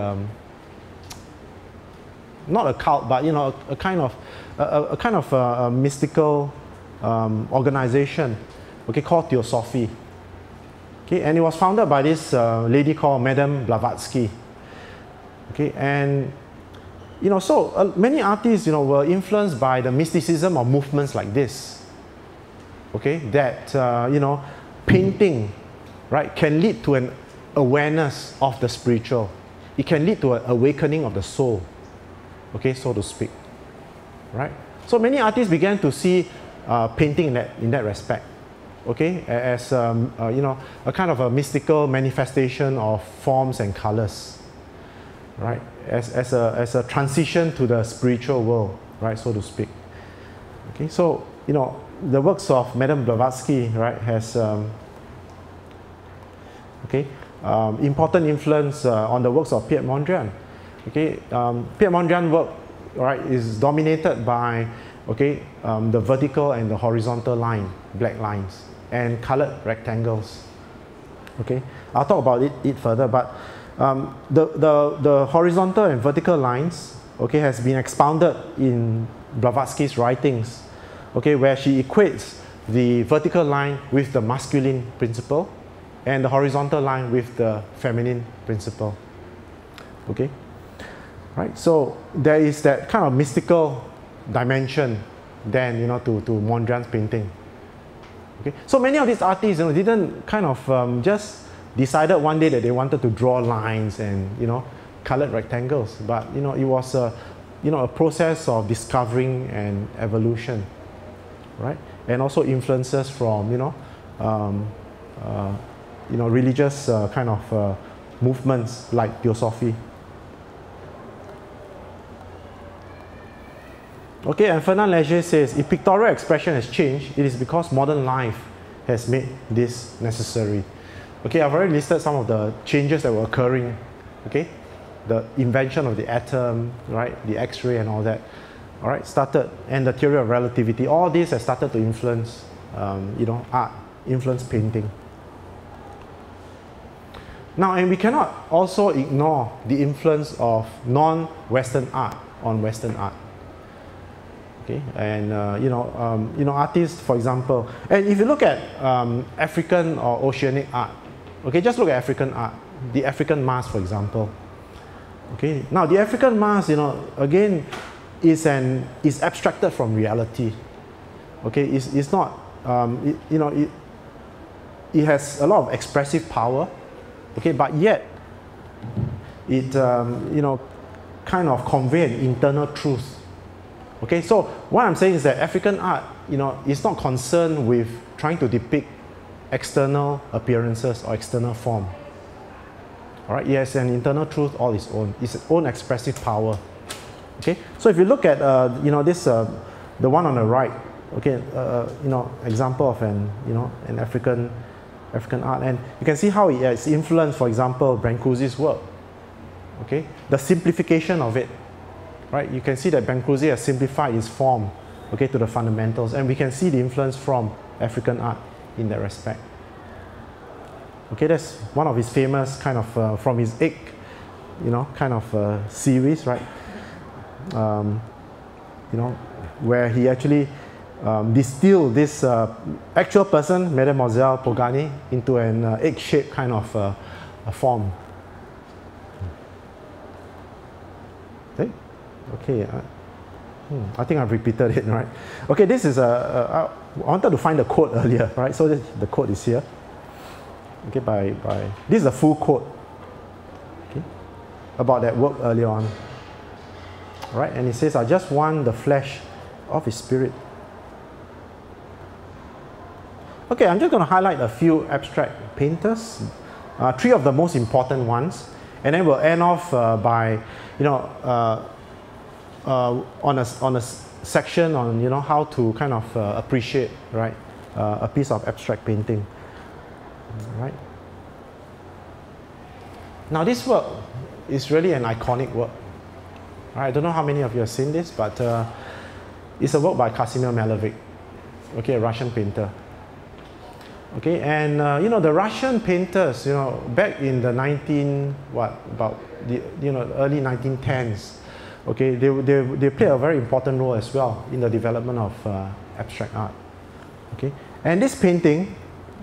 not a cult, but, you know, a kind of a mystical organization, okay, called Theosophy. Okay, and it was founded by this lady called Madame Blavatsky. Okay, and you know, so many artists, you know, were influenced by the mysticism of movements like this. Okay, that you know, painting, right, can lead to an awareness of the spiritual. It can lead to an awakening of the soul. Okay, so to speak. Right. So many artists began to see painting in that respect. Okay, as you know, a kind of a mystical manifestation of forms and colors. Right, as a transition to the spiritual world, right, so to speak. Okay, so you know, the works of Madame Blavatsky, right, has important influence on the works of Piet Mondrian. Okay, Piet Mondrian work, right, is dominated by the vertical and the horizontal line, black lines, and colored rectangles. Okay, I'll talk about it further, but the horizontal and vertical lines, okay, has been expounded in Blavatsky's writings, okay, where she equates the vertical line with the masculine principle and the horizontal line with the feminine principle. Okay, right. So there is that kind of mystical dimension then, you know, to Mondrian's painting. Okay, so many of these artists, you know, didn't kind of just decided one day that they wanted to draw lines and, you know, colored rectangles, but, you know, it was a, you know, a process of discovering and evolution, right? And also influences from, you know, religious kind of movements like Theosophy. Okay, and Fernand Léger says, if pictorial expression has changed, it is because modern life has made this necessary. Okay, I've already listed some of the changes that were occurring. Okay, the invention of the atom, right, the X-ray and all that, all right, started, and the theory of relativity. All this has started to influence, you know, art, influence painting. Now, and we cannot also ignore the influence of non-Western art on Western art. Okay, and you know, artists, for example, and if you look at African or Oceanic art, okay, just look at African art, the African mask, for example. Okay, now the African mask, you know, again, is abstracted from reality. Okay, it's not, you know, it has a lot of expressive power. Okay, but yet it, you know, kind of convey an internal truth. Okay, so what I'm saying is that African art, you know, is not concerned with trying to depict external appearances or external form. All right, it has an internal truth all its own. It's its own expressive power. Okay, so if you look at, you know, this, the one on the right, okay, you know, example of an African art, and you can see how it has influenced, for example, Brancusi's work. Okay, the simplification of it. Right, you can see that Brancusi has simplified his form, okay, to the fundamentals, and we can see the influence from African art in that respect. Okay, that's one of his famous kind of from his egg, you know, kind of series, right? You know, where he actually distilled this actual person, Mademoiselle Pogani, into an egg-shaped kind of a form. Okay. Okay, I think I've repeated it, right? Okay, this is I wanted to find the quote earlier, right? So the quote is here. Okay, this is a full quote, okay, about that work earlier on. Right, and it says, I just want the flesh of his spirit. Okay, I'm just going to highlight a few abstract painters, three of the most important ones, and then we'll end off by, on a section on, how to kind of appreciate, right, a piece of abstract painting, right? Now this work is really an iconic work. I don't know how many of you have seen this, but it's a work by Kasimir Malevich, okay, a Russian painter. Okay, and the Russian painters, back in the early 1910s, okay, they played a very important role as well in the development of abstract art. Okay, and this painting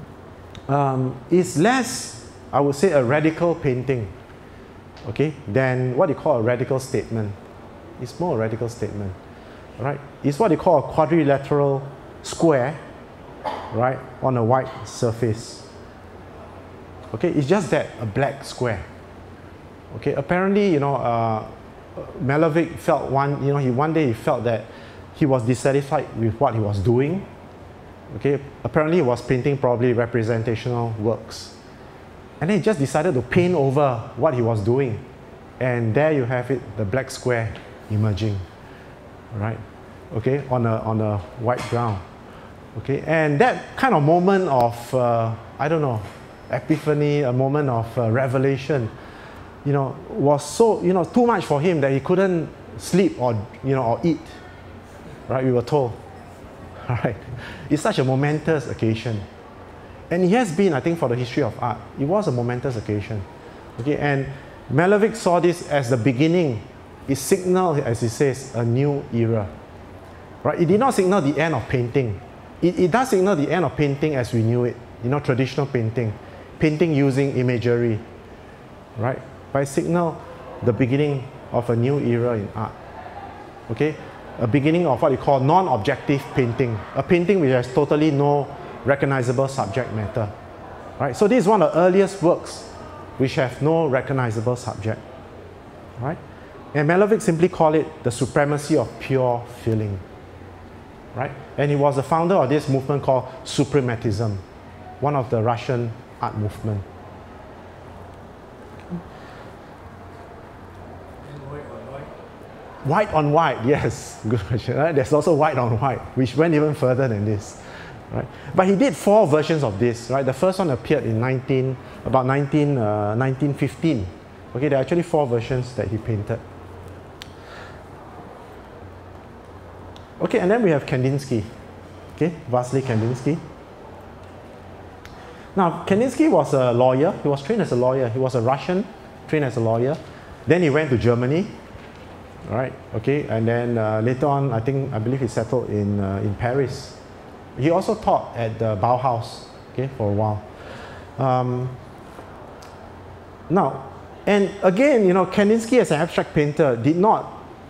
is less, I would say, a radical painting, okay, than what you call a radical statement. It's more a radical statement, right? It's what they call a quadrilateral square, right, on a white surface. Okay, it's just that, a black square. Okay, apparently, Malevich felt one day he felt that he was dissatisfied with what he was doing. Okay, apparently he was painting probably representational works. And then he just decided to paint over what he was doing. And there you have it, the black square emerging, right? Okay, on a white ground. Okay, and that kind of moment of, I don't know, epiphany, a moment of revelation, was so, too much for him that he couldn't sleep or eat, right? We were told, all right? It's such a momentous occasion. And it has been, I think, for the history of art. It was a momentous occasion. Okay, and Malevich saw this as the beginning. It signaled, as he says, a new era. Right? It did not signal the end of painting. It does signal the end of painting as we knew it. Traditional painting. Painting using imagery. Right? But it signaled the beginning of a new era in art. Okay? A beginning of what you call non-objective painting. A painting which has totally no recognizable subject matter. Right? So this is one of the earliest works which have no recognizable subject. Right? And Malevich simply called it the supremacy of pure feeling. Right? And he was the founder of this movement called suprematism, one of the Russian art movement. White on white, yes, good question. Right? There's also white on white, which went even further than this. Right? But he did 4 versions of this. Right? The first one appeared in 1915. Okay, there are actually 4 versions that he painted. Okay, and then we have Kandinsky. Okay, Vasily Kandinsky. Now, Kandinsky was a lawyer. He was trained as a lawyer. He was a Russian, trained as a lawyer. Then he went to Germany. Right, okay, and then later on, I believe he settled in Paris. He also taught at the Bauhaus, okay, for a while. Now, and again, Kandinsky as an abstract painter did not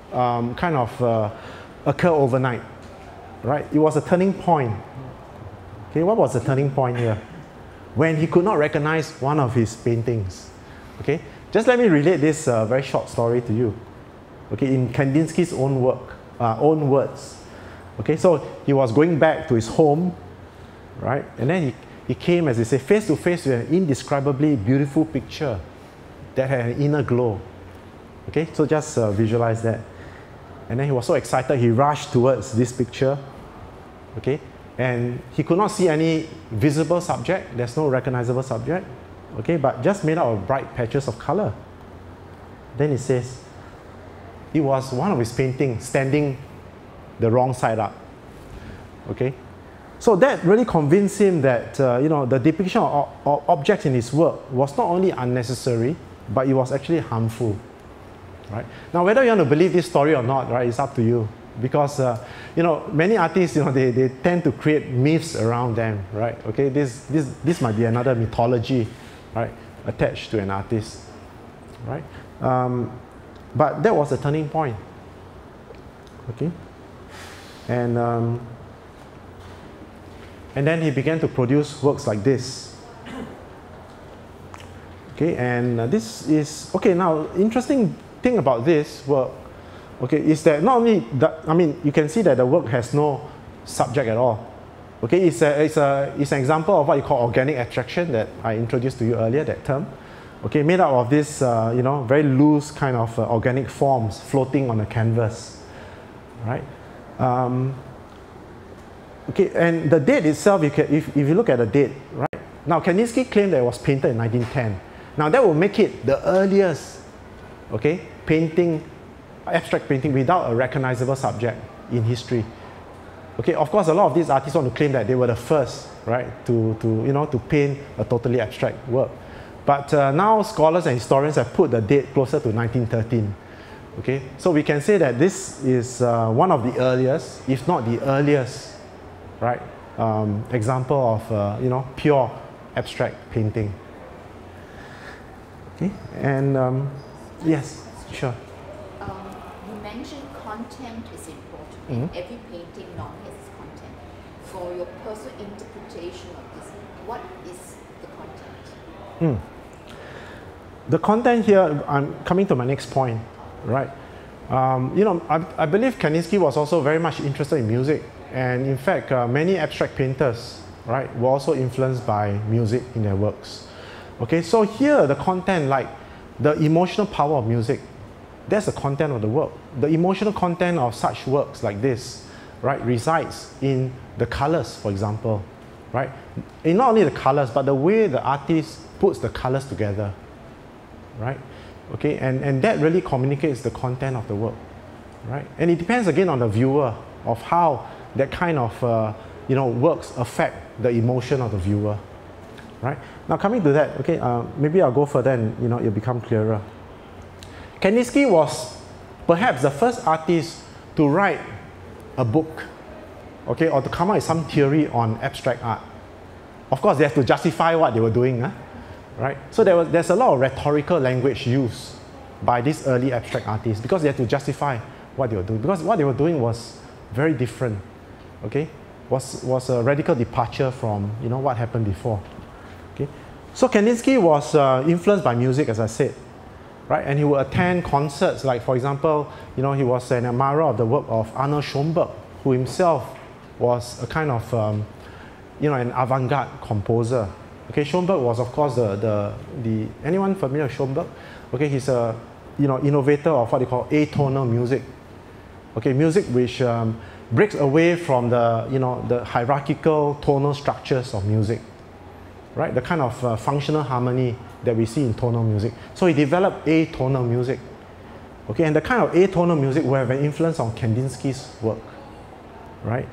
occur overnight, right? It was a turning point. Okay, what was the turning point here? When he could not recognize one of his paintings. Okay, just let me relate this very short story to you. Okay, in Kandinsky's own words. Okay, so he was going back to his home, right? And then he came, as they say, face to face with an indescribably beautiful picture that had an inner glow. Okay, so just visualize that. And then he was so excited, he rushed towards this picture. Okay, and he could not see any visible subject. There's no recognizable subject. Okay, but just made out of bright patches of color. Then he says, it was one of his paintings standing the wrong side up. Okay, so that really convinced him that the depiction of objects in his work was not only unnecessary, but it was actually harmful. Right? Now, whether you want to believe this story or not, right, it's up to you. Because many artists, they tend to create myths around them, right? Okay, this might be another mythology, right, attached to an artist, right? But that was a turning point. Okay, and then he began to produce works like this. Okay, and this is okay. Now, interesting thing about this work, okay, is that not only you can see that the work has no subject at all. Okay, it's an example of what you call organic abstraction that I introduced to you earlier, that term. Okay, made up of this, very loose kind of organic forms floating on a canvas, right? Okay, and the date itself, if you look at the date, right? Now, Kandinsky claimed that it was painted in 1910. Now, that will make it the earliest, okay, painting, abstract painting without a recognizable subject in history. Okay, of course, a lot of these artists want to claim that they were the first, right, to paint a totally abstract work. But now scholars and historians have put the date closer to 1913. Okay, so we can say that this is one of the earliest, if not the earliest, right, example of pure abstract painting. Okay, and yes, sure. You mentioned content is important, and every painting now has its content. For your personal interpretation of this, what is the content? The content here, I'm coming to my next point, right? I believe Kandinsky was also very much interested in music, and in fact, many abstract painters, right, were also influenced by music in their works. Okay, so here the content, like the emotional power of music, that's the content of the work. The emotional content of such works like this, right, resides in the colors, for example, right? In not only the colors, but the way the artist puts the colors together, right? Okay, and that really communicates the content of the work, right? And it depends again on the viewer of how that kind of works affect the emotion of the viewer, right? Now coming to that, okay, maybe I'll go further and it'll become clearer. Kandinsky was perhaps the first artist to write a book, okay, or to come up with some theory on abstract art. Of course, they have to justify what they were doing, right? So there's a lot of rhetorical language used by these early abstract artists because they had to justify what they were doing. Because what they were doing was very different, okay? Was a radical departure from what happened before. Okay, so Kandinsky was influenced by music, as I said, right? And he would attend concerts, like for example, he was an admirer of the work of Arnold Schoenberg, who himself was a kind of an avant-garde composer. Okay, Schoenberg was of course the anyone familiar with Schoenberg? Okay, he's a innovator of what they call atonal music. Okay, music which breaks away from the hierarchical tonal structures of music, right? The kind of functional harmony that we see in tonal music. So he developed atonal music. Okay, and the kind of atonal music will have an influence on Kandinsky's work, right?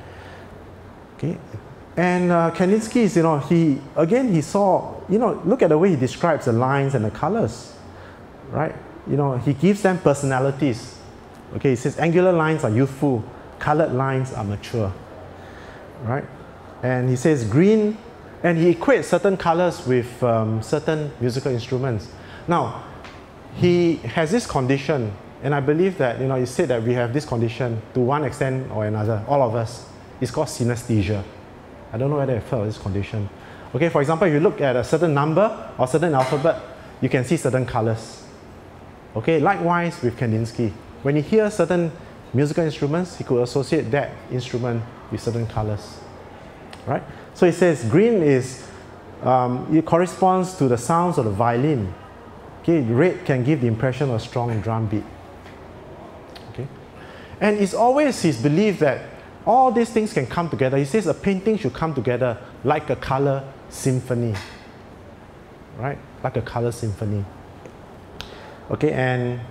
Okay, and Kandinsky is, he saw, look at the way he describes the lines and the colors, right? He gives them personalities. Okay, he says angular lines are youthful, colored lines are mature, right? And he says green, and he equates certain colors with certain musical instruments. Now, he has this condition, and I believe that, he said that we have this condition to one extent or another, all of us. It's called synesthesia. I don't know whether you've heard of this condition. Okay, for example, if you look at a certain number or certain alphabet, you can see certain colors. Okay, likewise with Kandinsky. When he hears certain musical instruments, he could associate that instrument with certain colors, right? So he says green is, it corresponds to the sounds of the violin. Okay, red can give the impression of a strong drum beat. Okay, and it's always his belief that all these things can come together. He says a painting should come together like a color symphony, right? Like a color symphony. Okay, and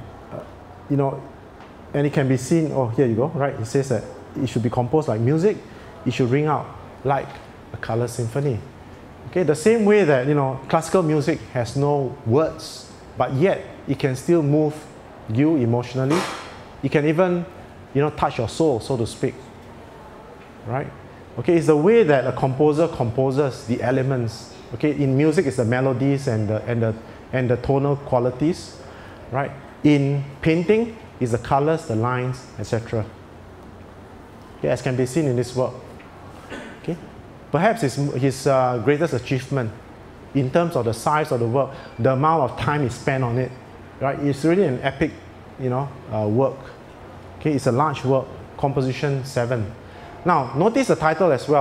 and it can be seen, oh, here you go, right? It says that it should be composed like music, it should ring out like a color symphony. Okay, the same way that, classical music has no words, but yet it can still move you emotionally. It can even, touch your soul, so to speak, right? Okay, it's the way that a composer composes the elements. Okay, in music it's the melodies and the tonal qualities, right? In painting, is the colors, the lines, etc. Okay, as can be seen in this work. Okay, perhaps his greatest achievement in terms of the size of the work, the amount of time he spent on it, right? It's really an epic, work. Okay, it's a large work, Composition 7. Now, notice the title as well.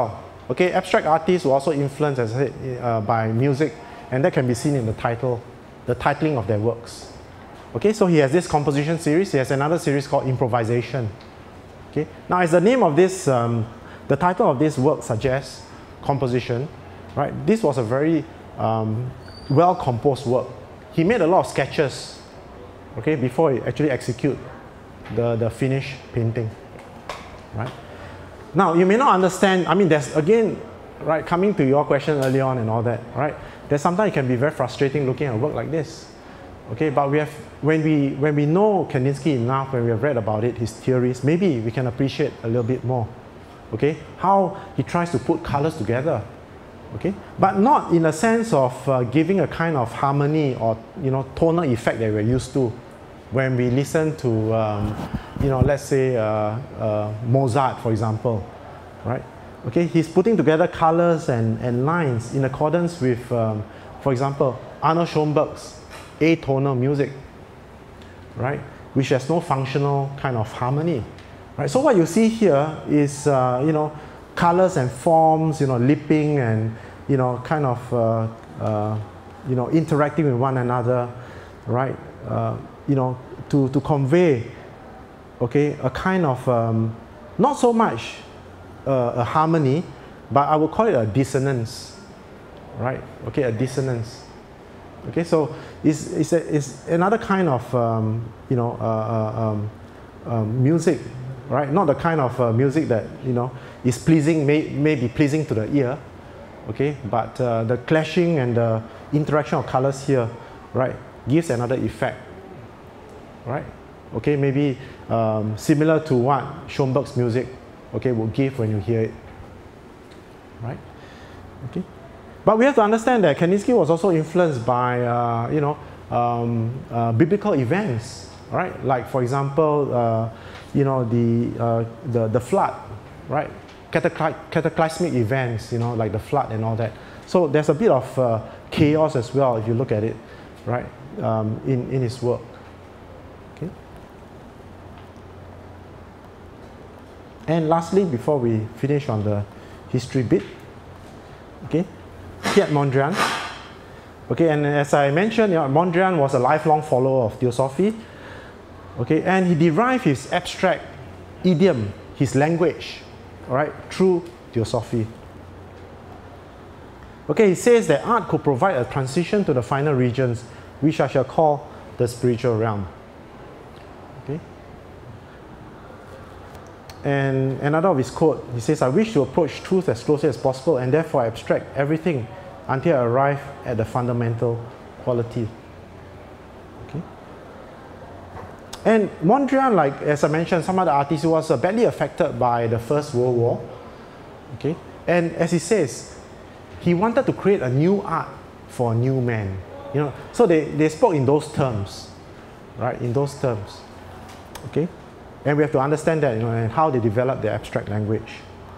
Okay, abstract artists were also influenced, as I said, by music, and that can be seen in the title, the titling of their works. Okay, so he has this composition series. He has another series called Improvisation. Okay, now as the name of this, the title of this work suggests, composition, right? This was a very well composed work. He made a lot of sketches, okay, before he actually execute the finished painting, right? Now you may not understand. I mean, there's again, right, coming to your question early on and all that, right? There's sometimes it can be very frustrating looking at a work like this. Okay, but we have, when we know Kandinsky enough, when we have read about it, his theories, maybe we can appreciate a little bit more. Okay, how he tries to put colors together. Okay, but not in a sense of giving a kind of harmony or tonal effect that we're used to when we listen to let's say Mozart, for example, right? Okay, he's putting together colors and lines in accordance with, for example, Arnold Schoenberg's atonal music, right, which has no functional kind of harmony, right? So what you see here is colors and forms, lipping and kind of interacting with one another, right? To convey, okay, a kind of not so much a harmony, but I would call it a dissonance, right? Okay, a dissonance. Okay, so it's another kind of music, right? Not the kind of music that is pleasing, may be pleasing to the ear, okay? But the clashing and the interaction of colors here, right, gives another effect, right? Okay, maybe similar to what Schoenberg's music, okay, will give when you hear it, right? Okay. But we have to understand that Kandinsky was also influenced by, biblical events, right? Like, for example, the flood, right? Cataclysmic events, like the flood and all that. So there's a bit of chaos as well, if you look at it, right, in his work. Okay. And lastly, before we finish on the history bit, okay, Piet Mondrian. Okay, and as I mentioned, Mondrian was a lifelong follower of Theosophy. Okay, and he derived his abstract idiom, his language, all right, through Theosophy. Okay, he says that art could provide a transition to the final regions, which I shall call the spiritual realm. Okay. And another of his quote, he says, I wish to approach truth as closely as possible and therefore abstract everything until I arrive at the fundamental quality. Okay. And Mondrian, like as I mentioned, some other artists, was badly affected by the First World War. Okay. And as he says, he wanted to create a new art for a new man. So they spoke in those terms, right? In those terms. Okay. And we have to understand that, and how they develop their abstract language.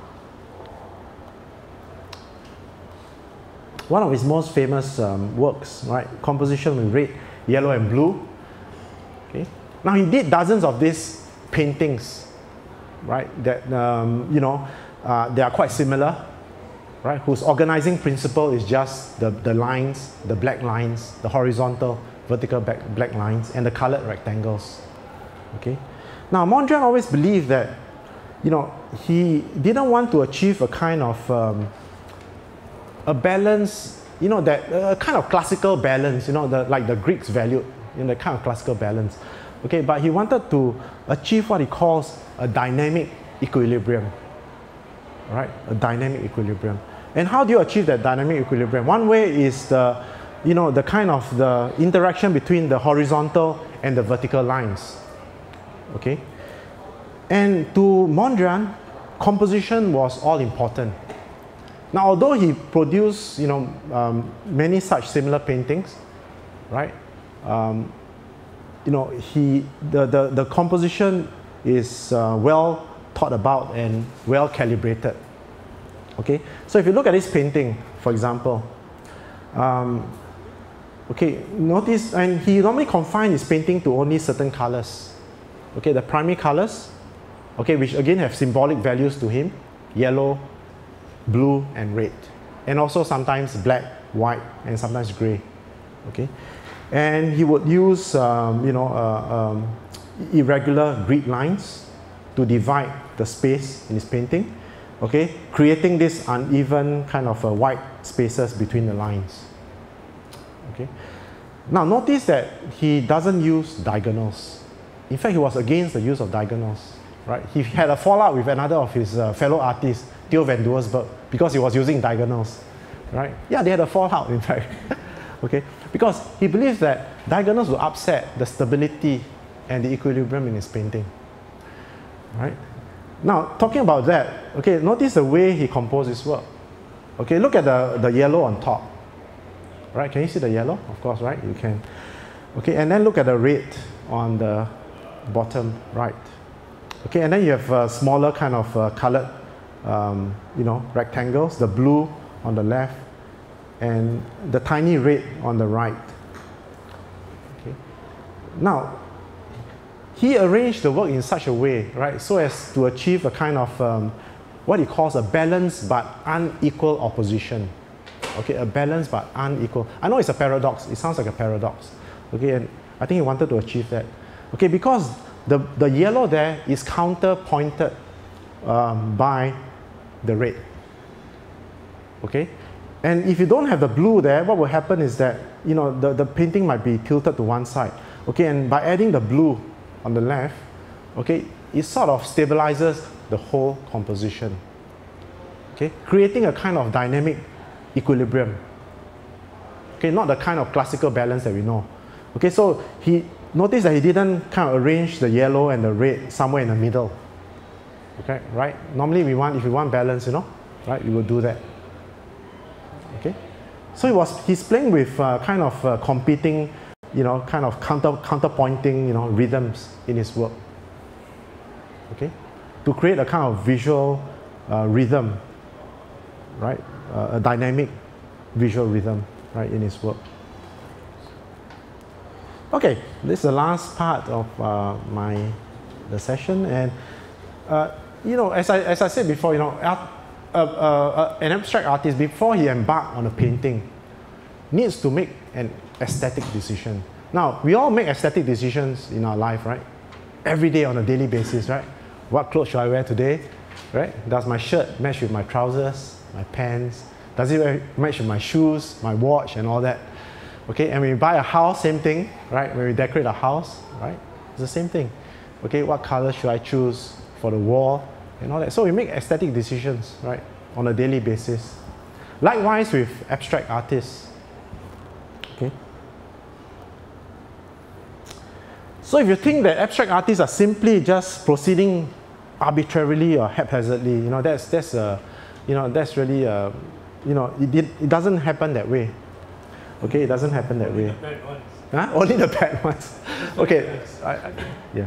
One of his most famous works, right, composition with red, yellow, and blue. Okay. Now he did dozens of these paintings, right, that they are quite similar, right, whose organizing principle is just the lines, the black lines, the horizontal, vertical black lines, and the colored rectangles. Okay. Now, Mondrian always believed that, he didn't want to achieve a kind of a balance, that a kind of classical balance, like the Greeks valued, the kind of classical balance. Okay, but he wanted to achieve what he calls a dynamic equilibrium, right? A dynamic equilibrium. And how do you achieve that dynamic equilibrium? One way is the kind of the interaction between the horizontal and the vertical lines. Okay, and to Mondrian, composition was all important. Now, although he produced, many such similar paintings, right? The composition is well thought about and well calibrated. Okay, so if you look at this painting, for example, okay, notice, and he normally confined his painting to only certain colors. Okay, the primary colors, okay, which again have symbolic values to him, yellow, blue and red, and also sometimes black, white, and sometimes gray. Okay, and he would use irregular grid lines to divide the space in his painting. Okay, creating this uneven kind of white spaces between the lines. Okay, now notice that he doesn't use diagonals. In fact, he was against the use of diagonals. Right? He had a fallout with another of his fellow artists, Theo van Doesburg, because he was using diagonals. Right? Yeah, they had a fallout, in fact. Okay, because he believes that diagonals will upset the stability and the equilibrium in his painting. Right? Now, talking about that, okay, notice the way he composed his work. Okay, look at the yellow on top. Right? Can you see the yellow? Of course, right? You can. Okay, and then look at the red on the bottom right. Okay, and then you have smaller kind of colored, rectangles. The blue on the left, and the tiny red on the right. Okay. Now, he arranged the work in such a way, right, so as to achieve a kind of what he calls a balanced but unequal opposition. Okay, a balanced but unequal. I know it's a paradox. It sounds like a paradox. Okay, and I think he wanted to achieve that. Okay, because the yellow there is counterpointed by the red. Okay, and if you don't have the blue there, what will happen is that the painting might be tilted to one side. Okay, and by adding the blue on the left, okay, it sort of stabilizes the whole composition. Okay, creating a kind of dynamic equilibrium. Okay, not the kind of classical balance that we know. Okay, so he notice that he didn't kind of arrange the yellow and the red somewhere in the middle. Okay, right? Normally if we want balance, right, we will do that. Okay, so he's playing with kind of competing, kind of counterpointing, rhythms in his work. Okay, to create a kind of visual rhythm, right? A dynamic visual rhythm, right, in his work. Okay, this is the last part of the session, and as I said before, an abstract artist, before he embarks on a painting, needs to make an aesthetic decision. Now, we all make aesthetic decisions in our life, right? Every day on a daily basis, right? What clothes should I wear today? Right? Does my shirt match with my trousers, my pants? Does it match with my shoes, my watch, and all that? Okay, and when we buy a house, same thing, right? When we decorate a house, right? It's the same thing. Okay, what color should I choose for the wall and all that? So we make aesthetic decisions, right, on a daily basis. Likewise with abstract artists. Okay. So if you think that abstract artists are simply just proceeding arbitrarily or haphazardly, that's really, it doesn't happen that way. Okay, it doesn't happen that way. Only the bad ones. Huh? Only the bad ones. Okay, yeah.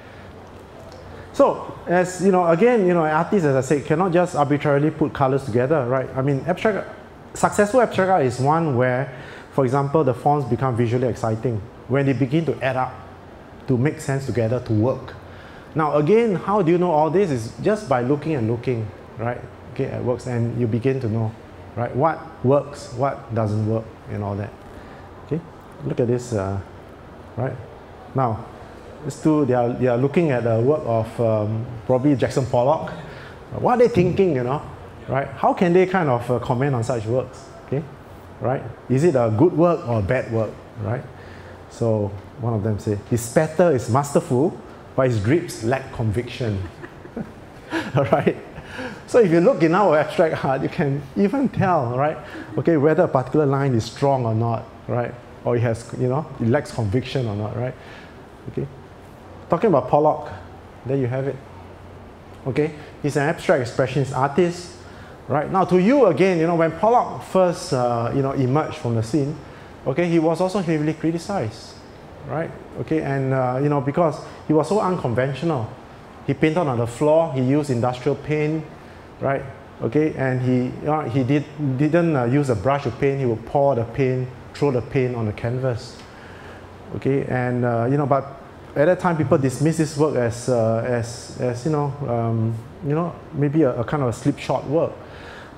So, as again, an artist, as I said, cannot just arbitrarily put colors together, right? I mean, successful abstract art is one where, for example, the forms become visually exciting when they begin to add up, to make sense together, to work. Now, again, how do you know all this? Is just by looking and looking, right? Okay, at works, and you begin to know, right? What works, what doesn't work, and all that. Okay, look at this, right? Now, these two, they are looking at the work of probably Jackson Pollock. What are they thinking, right? How can they kind of comment on such works, okay? Right? Is it a good work or a bad work, right? So one of them say, his spatter is masterful, but his drips lack conviction. All right? So if you look in our abstract art, you can even tell, right? Okay, whether a particular line is strong or not, right? Or it has, it lacks conviction or not, right? Okay. Talking about Pollock, there you have it. Okay, he's an abstract expressionist artist, right? Now to you again, when Pollock first, emerged from the scene, okay, he was also heavily criticized, right? Okay, and because he was so unconventional. He painted on the floor. He used industrial paint, right? Okay, and he didn't use a brush of paint. He would pour the paint, throw the paint on the canvas. Okay, and but at that time, people dismissed this work as maybe a kind of a slipshod work.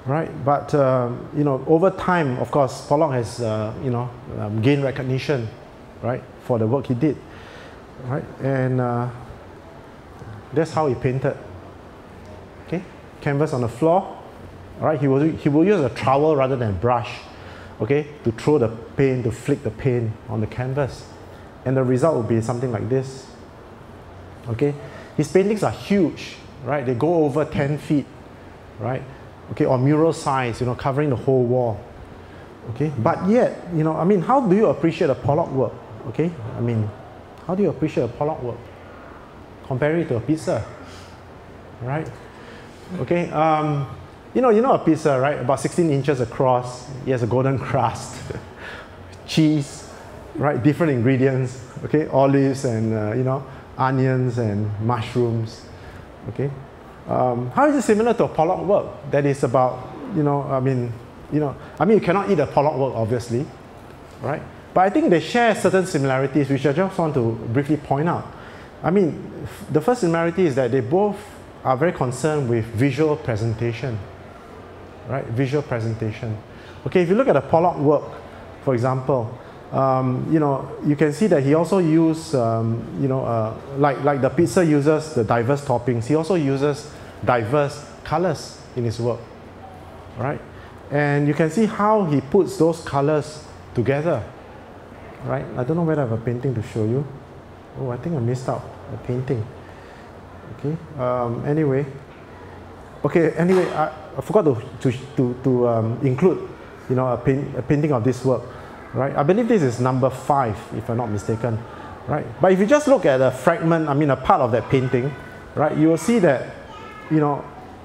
right? But you know, over time, of course, Pollock has you know, gained recognition, right, for the work he did, right? And that's how he painted. Okay, canvas on the floor. All right, he will use a trowel rather than a brush, okay, to throw the paint, to flick the paint on the canvas, and the result will be something like this. Okay, his paintings are huge, right? They go over 10 feet, right? Okay, or mural size, you know, covering the whole wall. Okay, but yet, you know, I mean, how do you appreciate a Pollock work? Okay, I mean, how do you appreciate a Pollock work? Compare it to a pizza, right? Okay, you know a pizza, right? About 16 inches across. It has a golden crust, cheese, right? Different ingredients. Okay, olives and you know, onions and mushrooms. Okay, how is it similar to a Pollock work that is about, you know, I mean, you cannot eat a Pollock work, obviously, right? But I think they share certain similarities, which I just want to briefly point out. I mean, the first similarity is that they both are very concerned with visual presentation, right? Visual presentation. Okay, if you look at a Pollock work, for example, you know, you can see that he also used, you know, like the pizza uses the diverse toppings, he also uses diverse colors in his work, right? And you can see how he puts those colors together, right? I don't know whether I have a painting to show you. Oh, I think I missed out a painting. Okay. Anyway. Okay. Anyway, I forgot to include, you know, a painting of this work, right? I believe this is number 5, if I'm not mistaken, right? But if you just look at a fragment, I mean, a part of that painting, right, you will see that, you know,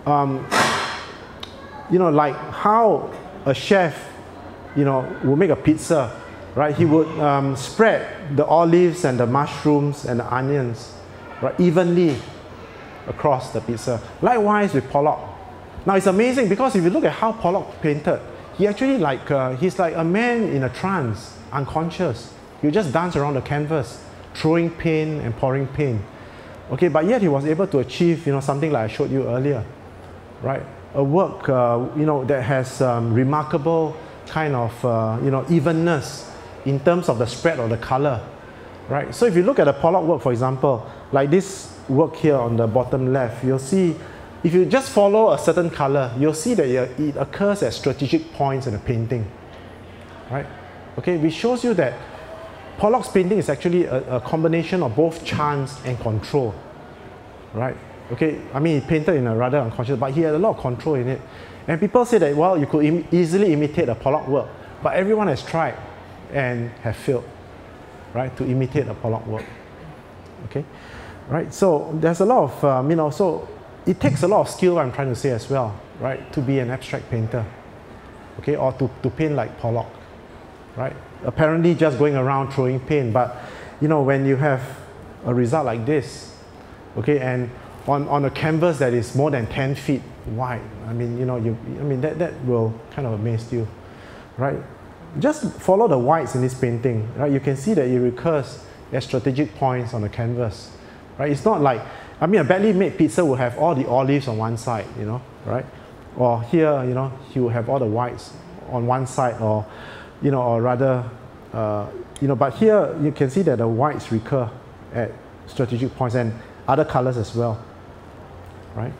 like how a chef, you know, will make a pizza, right? He would spread the olives and the mushrooms and the onions, right, evenly across the pizza. Likewise with Pollock. Now it's amazing because if you look at how Pollock painted, he actually he's like a man in a trance, unconscious. He would just dance around the canvas, throwing paint and pouring paint. Okay, but yet he was able to achieve, you know, something like I showed you earlier, right? A work, you know, that has remarkable kind of, you know, evenness in terms of the spread of the color, right? So if you look at a Pollock work, for example, like this work here on the bottom left, you'll see, if you just follow a certain color, you'll see that it occurs at strategic points in the painting, right? Okay, which shows you that Pollock's painting is actually a combination of both chance and control, right? Okay, I mean, he painted in a rather unconscious, but he had a lot of control in it. And people say that, well, you could easily imitate a Pollock work, but everyone has tried and have failed, right, to imitate a Pollock work. Okay, right? So there's a lot of, you know, so it takes a lot of skill, I'm trying to say as well, right, to be an abstract painter, okay, or to paint like Pollock, right? Apparently just going around throwing paint, but, you know, when you have a result like this, okay, and on a canvas that is more than 10 feet wide, I mean, you know, that will kind of amaze you, right? Just follow the whites in this painting, right? You can see that it recurs at strategic points on the canvas, right? It's not like, I mean, a badly made pizza will have all the olives on one side, you know, right? Or here, you know, he will have all the whites on one side, or, you know, or rather, you know, but here you can see that the whites recur at strategic points and other colors as well, right?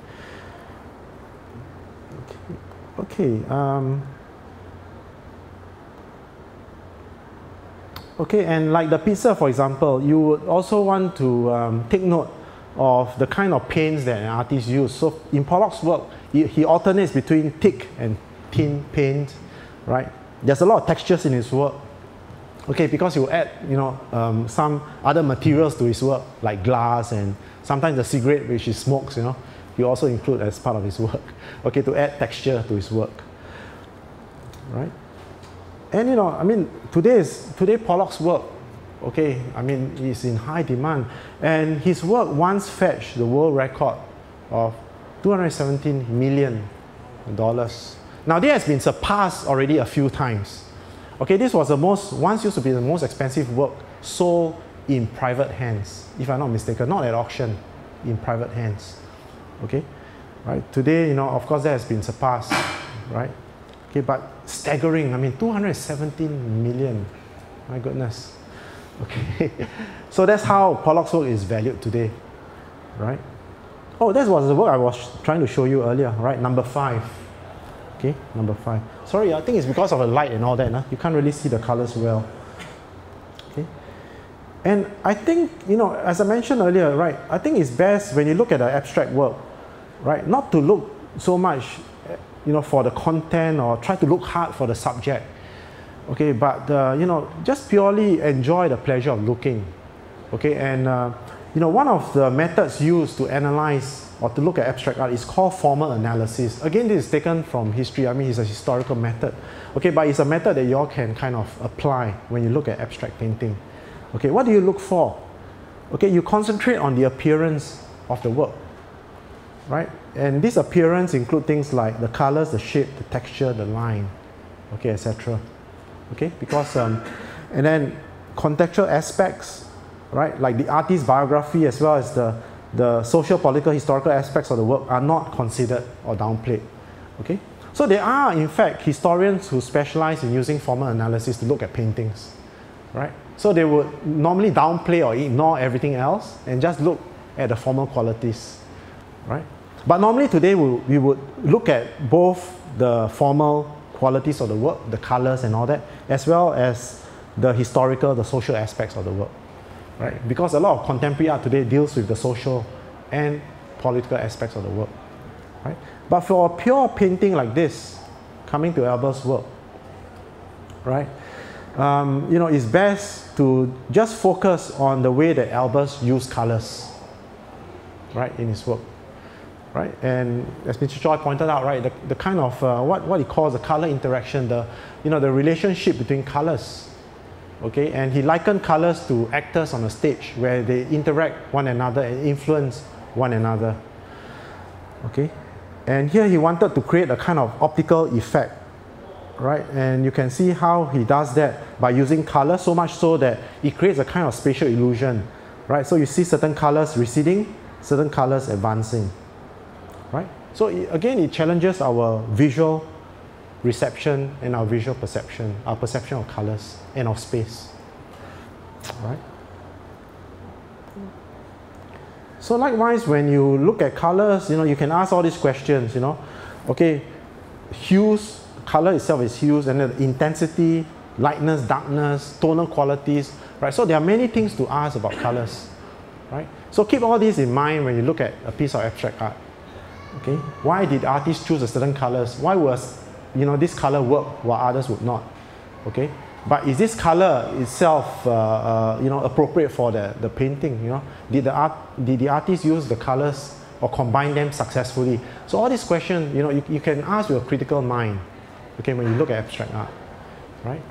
Okay. Okay, and like the pizza, for example, you would also want to take note of the kind of paints that an artist uses. So in Pollock's work, he alternates between thick and thin paint, right? There's a lot of textures in his work, okay, because he will add, you know, some other materials to his work, like glass and sometimes the cigarette which he smokes, you know, he also include as part of his work, okay, to add texture to his work, right? And, you know, I mean, today Pollock's work, okay, I mean, is in high demand, and his work once fetched the world record of $217 million. Now, this has been surpassed already a few times. Okay, this was once used to be the most expensive work sold in private hands, if I'm not mistaken, not at auction, in private hands. Okay, right? Today, you know, of course, that has been surpassed right? Okay, but staggering, I mean, 217 million, my goodness. Okay, so that's how Pollock's work is valued today, right? Oh, that was the work I was trying to show you earlier, right? Number 5. Okay, number 5. Sorry, I think it's because of the light and all that. You can't really see the colors well. Okay, and I think, you know, as I mentioned earlier, right? I think it's best when you look at the abstract work, right? Not to look so much, you know, for the content or try to look hard for the subject. Okay, but you know, just purely enjoy the pleasure of looking. Okay, and you know, one of the methods used to analyze or to look at abstract art is called formal analysis. Again, this is taken from history. I mean, it's a historical method. Okay, but it's a method that you all can kind of apply when you look at abstract painting. Okay, what do you look for? Okay, you concentrate on the appearance of the work, right? And this appearance include things like the colors, the shape, the texture, the line, okay, etc. Okay, because and then contextual aspects, right, like the artist's biography as well as the social, political, historical aspects of the work are not considered or downplayed. Okay, so there are in fact historians who specialize in using formal analysis to look at paintings, right? So they would normally downplay or ignore everything else and just look at the formal qualities, right? But normally today we would look at both the formal qualities of the work, the colors and all that, as well as the historical, the social aspects of the work, right? Because a lot of contemporary art today deals with the social and political aspects of the work, right? But for a pure painting like this, coming to Albers' work, right? You know, it's best to just focus on the way that Albers used colors, right, in his work. Right, and as Mr. Choi pointed out, right, the kind of what he calls the color interaction, the relationship between colors, okay, and he likened colors to actors on a stage where they interact one another and influence one another, okay, and here he wanted to create a kind of optical effect, right, and you can see how he does that by using color, so much so that it creates a kind of spatial illusion, right, so you see certain colors receding, certain colors advancing. Right? So again, it challenges our visual reception and our visual perception, our perception of colors and of space. Right? So likewise, when you look at colors, you know, you can ask all these questions, you know. Okay, hues, color itself is hues, and then intensity, lightness, darkness, tonal qualities, right? So there are many things to ask about colors, right? So keep all these in mind when you look at a piece of abstract art. Okay, why did artists choose a certain colors? Why was, you know, this color work while others would not? Okay, but is this color itself, you know, appropriate for the painting? You know, did the artist use the colors or combine them successfully? So all these questions, you know, you can ask with a critical mind. Okay, when you look at abstract art, right?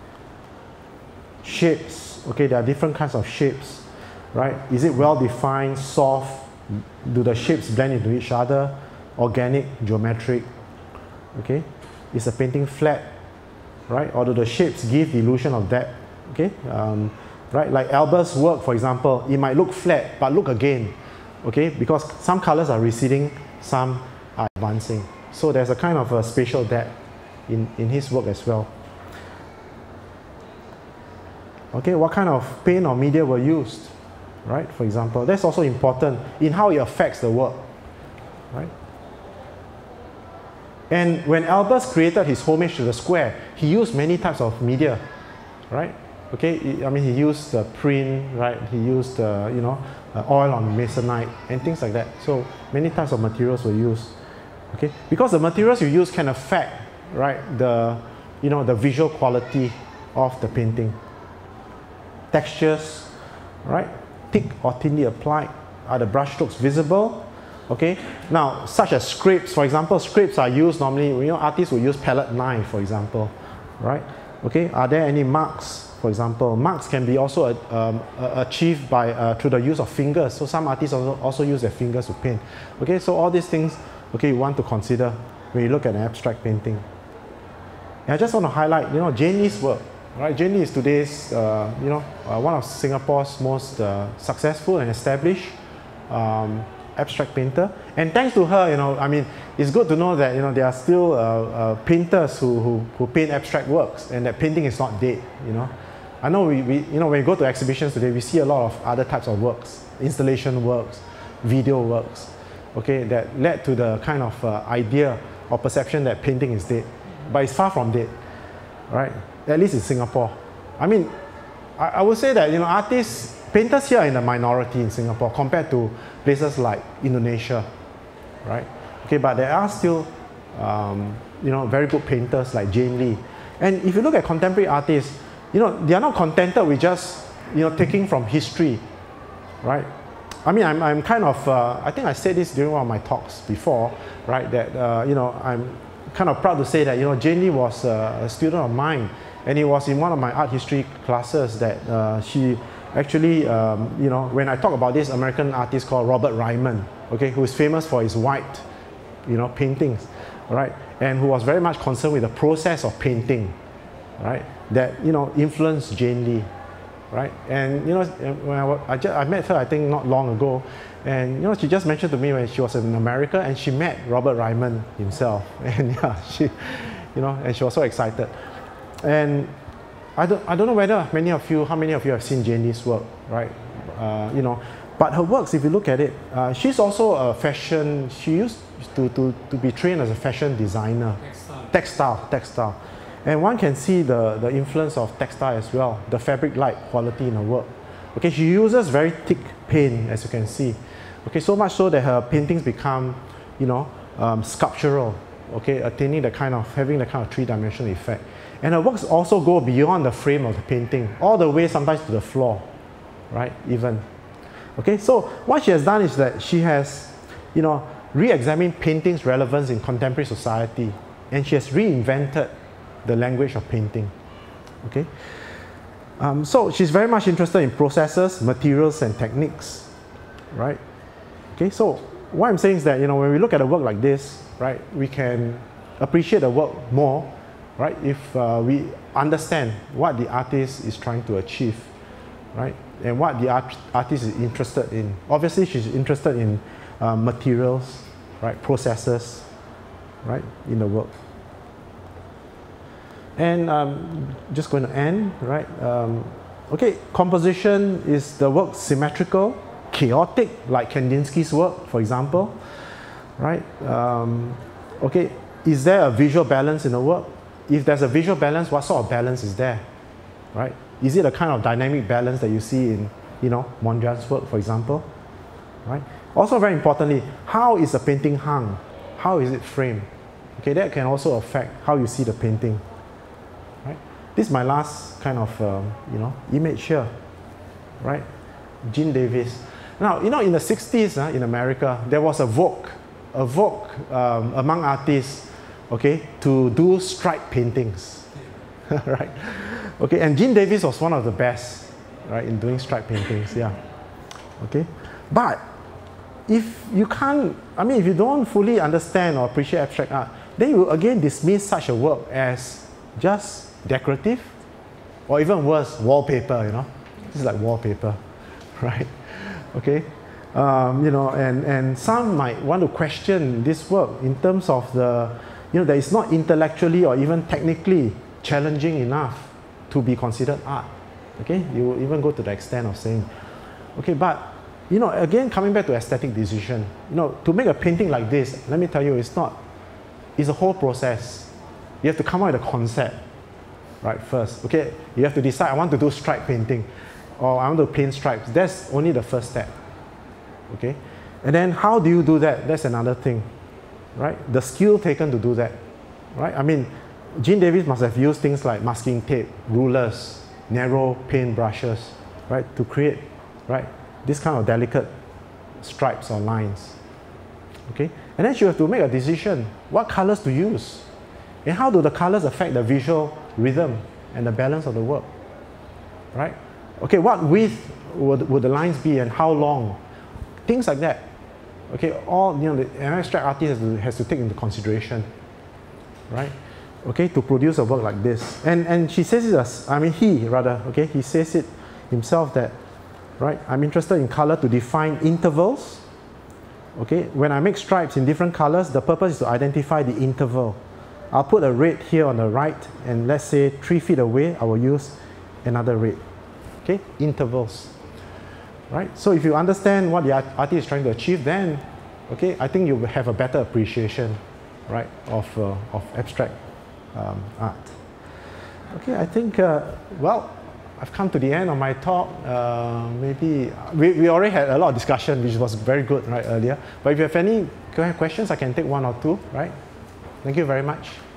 Shapes. Okay, there are different kinds of shapes, right? Is it well defined, soft? Do the shapes blend into each other? Organic, geometric? Okay, is the painting flat, right? Or do the shapes give the illusion of depth? Okay, right? Like Albers' work, for example, it might look flat, but look again, okay? Because some colors are receding, some are advancing. So there's a kind of a spatial depth in his work as well. Okay, what kind of paint or media were used? Right, for example, that's also important in how it affects the work, right? And when Albers created his homage to the square, he used many types of media, right? Okay, I mean, he used print, right? He used, you know, oil on masonite and things like that. So many types of materials were used, okay? Because the materials you use can affect, right, the visual quality of the painting. Textures, right? Thick or thinly applied? Are the brush strokes visible? Okay, now such as scrapes, for example, scrapes are used normally, you know, artists will use palette knife, for example, right? Okay, are there any marks, for example? Marks can be also achieved by through the use of fingers, so some artists also use their fingers to paint. Okay, so all these things, okay, you want to consider when you look at an abstract painting. And I just want to highlight, you know, Jane Lee's work. Right, Jane Lee is today's, you know, one of Singapore's most successful and established abstract painter. And thanks to her, you know, I mean, it's good to know that, you know, there are still painters who paint abstract works, and that painting is not dead, you know. I know we you know, when we go to exhibitions today, we see a lot of other types of works, installation works, video works, okay, that led to the kind of idea or perception that painting is dead. But it's far from dead, right? At least in Singapore. I mean, I would say that, you know, artists, painters here are in the minority in Singapore compared to places like Indonesia, right? Okay, but there are still, you know, very good painters like Jane Lee. And if you look at contemporary artists, you know, they are not contented with just, you know, taking from history, right? I mean, I'm kind of, I think I said this during one of my talks before, right, that, you know, I'm kind of proud to say that, you know, Jane Lee was a student of mine, and it was in one of my art history classes that she actually, you know, when I talk about this American artist called Robert Ryman, okay, who is famous for his white, you know, paintings, right, and who was very much concerned with the process of painting, right, that, you know, influenced Jane Lee, right, and, you know, when I met her, I think not long ago, and, you know, she just mentioned to me when she was in America, and she met Robert Ryman himself, and yeah, she, you know, and she was so excited. And I don't know whether how many of you have seen Jane Lee's work, right? You know, but her works, if you look at it, she's also a fashion. She used to be trained as a fashion designer, textile, and one can see the influence of textile as well, the fabric-like quality in her work. Okay, she uses very thick paint, as you can see. Okay, so much so that her paintings become, you know, sculptural. Okay, attaining the kind of, having the kind of three-dimensional effect. And her works also go beyond the frame of the painting, all the way sometimes to the floor, right, even. Okay, so what she has done is that she has, you know, re-examined painting's relevance in contemporary society, and she has reinvented the language of painting, okay. So she's very much interested in processes, materials, and techniques, right. Okay, so what I'm saying is that, you know, when we look at a work like this, right, we can appreciate the work more, right, if we understand what the artist is trying to achieve, right, and what the artist is interested in. Obviously, she's interested in materials, right, processes, right, in the work. And just going to end, right, okay, composition, is the work symmetrical, chaotic, like Kandinsky's work, for example, right, okay, is there a visual balance in the work? If there's a visual balance, what sort of balance is there, right? Is it a kind of dynamic balance that you see in, you know, Mondrian's work, for example, right? Also, very importantly, how is the painting hung? How is it framed? Okay, that can also affect how you see the painting, right? This is my last kind of, you know, image here, right? Gene Davis. Now, you know, in the 60s in America, there was a vogue among artists, okay, to do stripe paintings, right? Okay, and Gene Davis was one of the best, right, in doing stripe paintings, yeah. Okay, but if you can't, I mean, if you don't fully understand or appreciate abstract art, then you again dismiss such a work as just decorative, or even worse, wallpaper, you know. This is like wallpaper, right? Okay. You know, and some might want to question this work in terms of the, you know, that it's not intellectually or even technically challenging enough to be considered art. Okay, you even go to the extent of saying, okay, but, you know, again, coming back to aesthetic decision, you know, to make a painting like this, let me tell you, it's a whole process. You have to come up with a concept, right, first. Okay, you have to decide, I want to do stripe painting, or I want to paint stripes. That's only the first step. Okay, and then how do you do that? That's another thing, right? The skill taken to do that, right? I mean, Gene Davis must have used things like masking tape, rulers, narrow paint brushes, right, to create, right, this kind of delicate stripes or lines. Okay, and then you have to make a decision: what colors to use, and how do the colors affect the visual rhythm and the balance of the work, right? Okay, what width would the lines be, and how long? Things like that. Okay, all, you know, an abstract artist has to take into consideration, right? Okay, to produce a work like this. And she says it as, I mean, he says it himself that, right, I'm interested in color to define intervals, okay, when I make stripes in different colors, the purpose is to identify the interval. I'll put a red here on the right, and let's say 3 feet away, I will use another red. Okay, intervals. Right? So if you understand what the artist is trying to achieve, then, okay, I think you will have a better appreciation, right, of abstract art. Okay, I think, well, I've come to the end of my talk. Maybe we already had a lot of discussion, which was very good, right, earlier. But if you have any questions, I can take one or two, right? Thank you very much.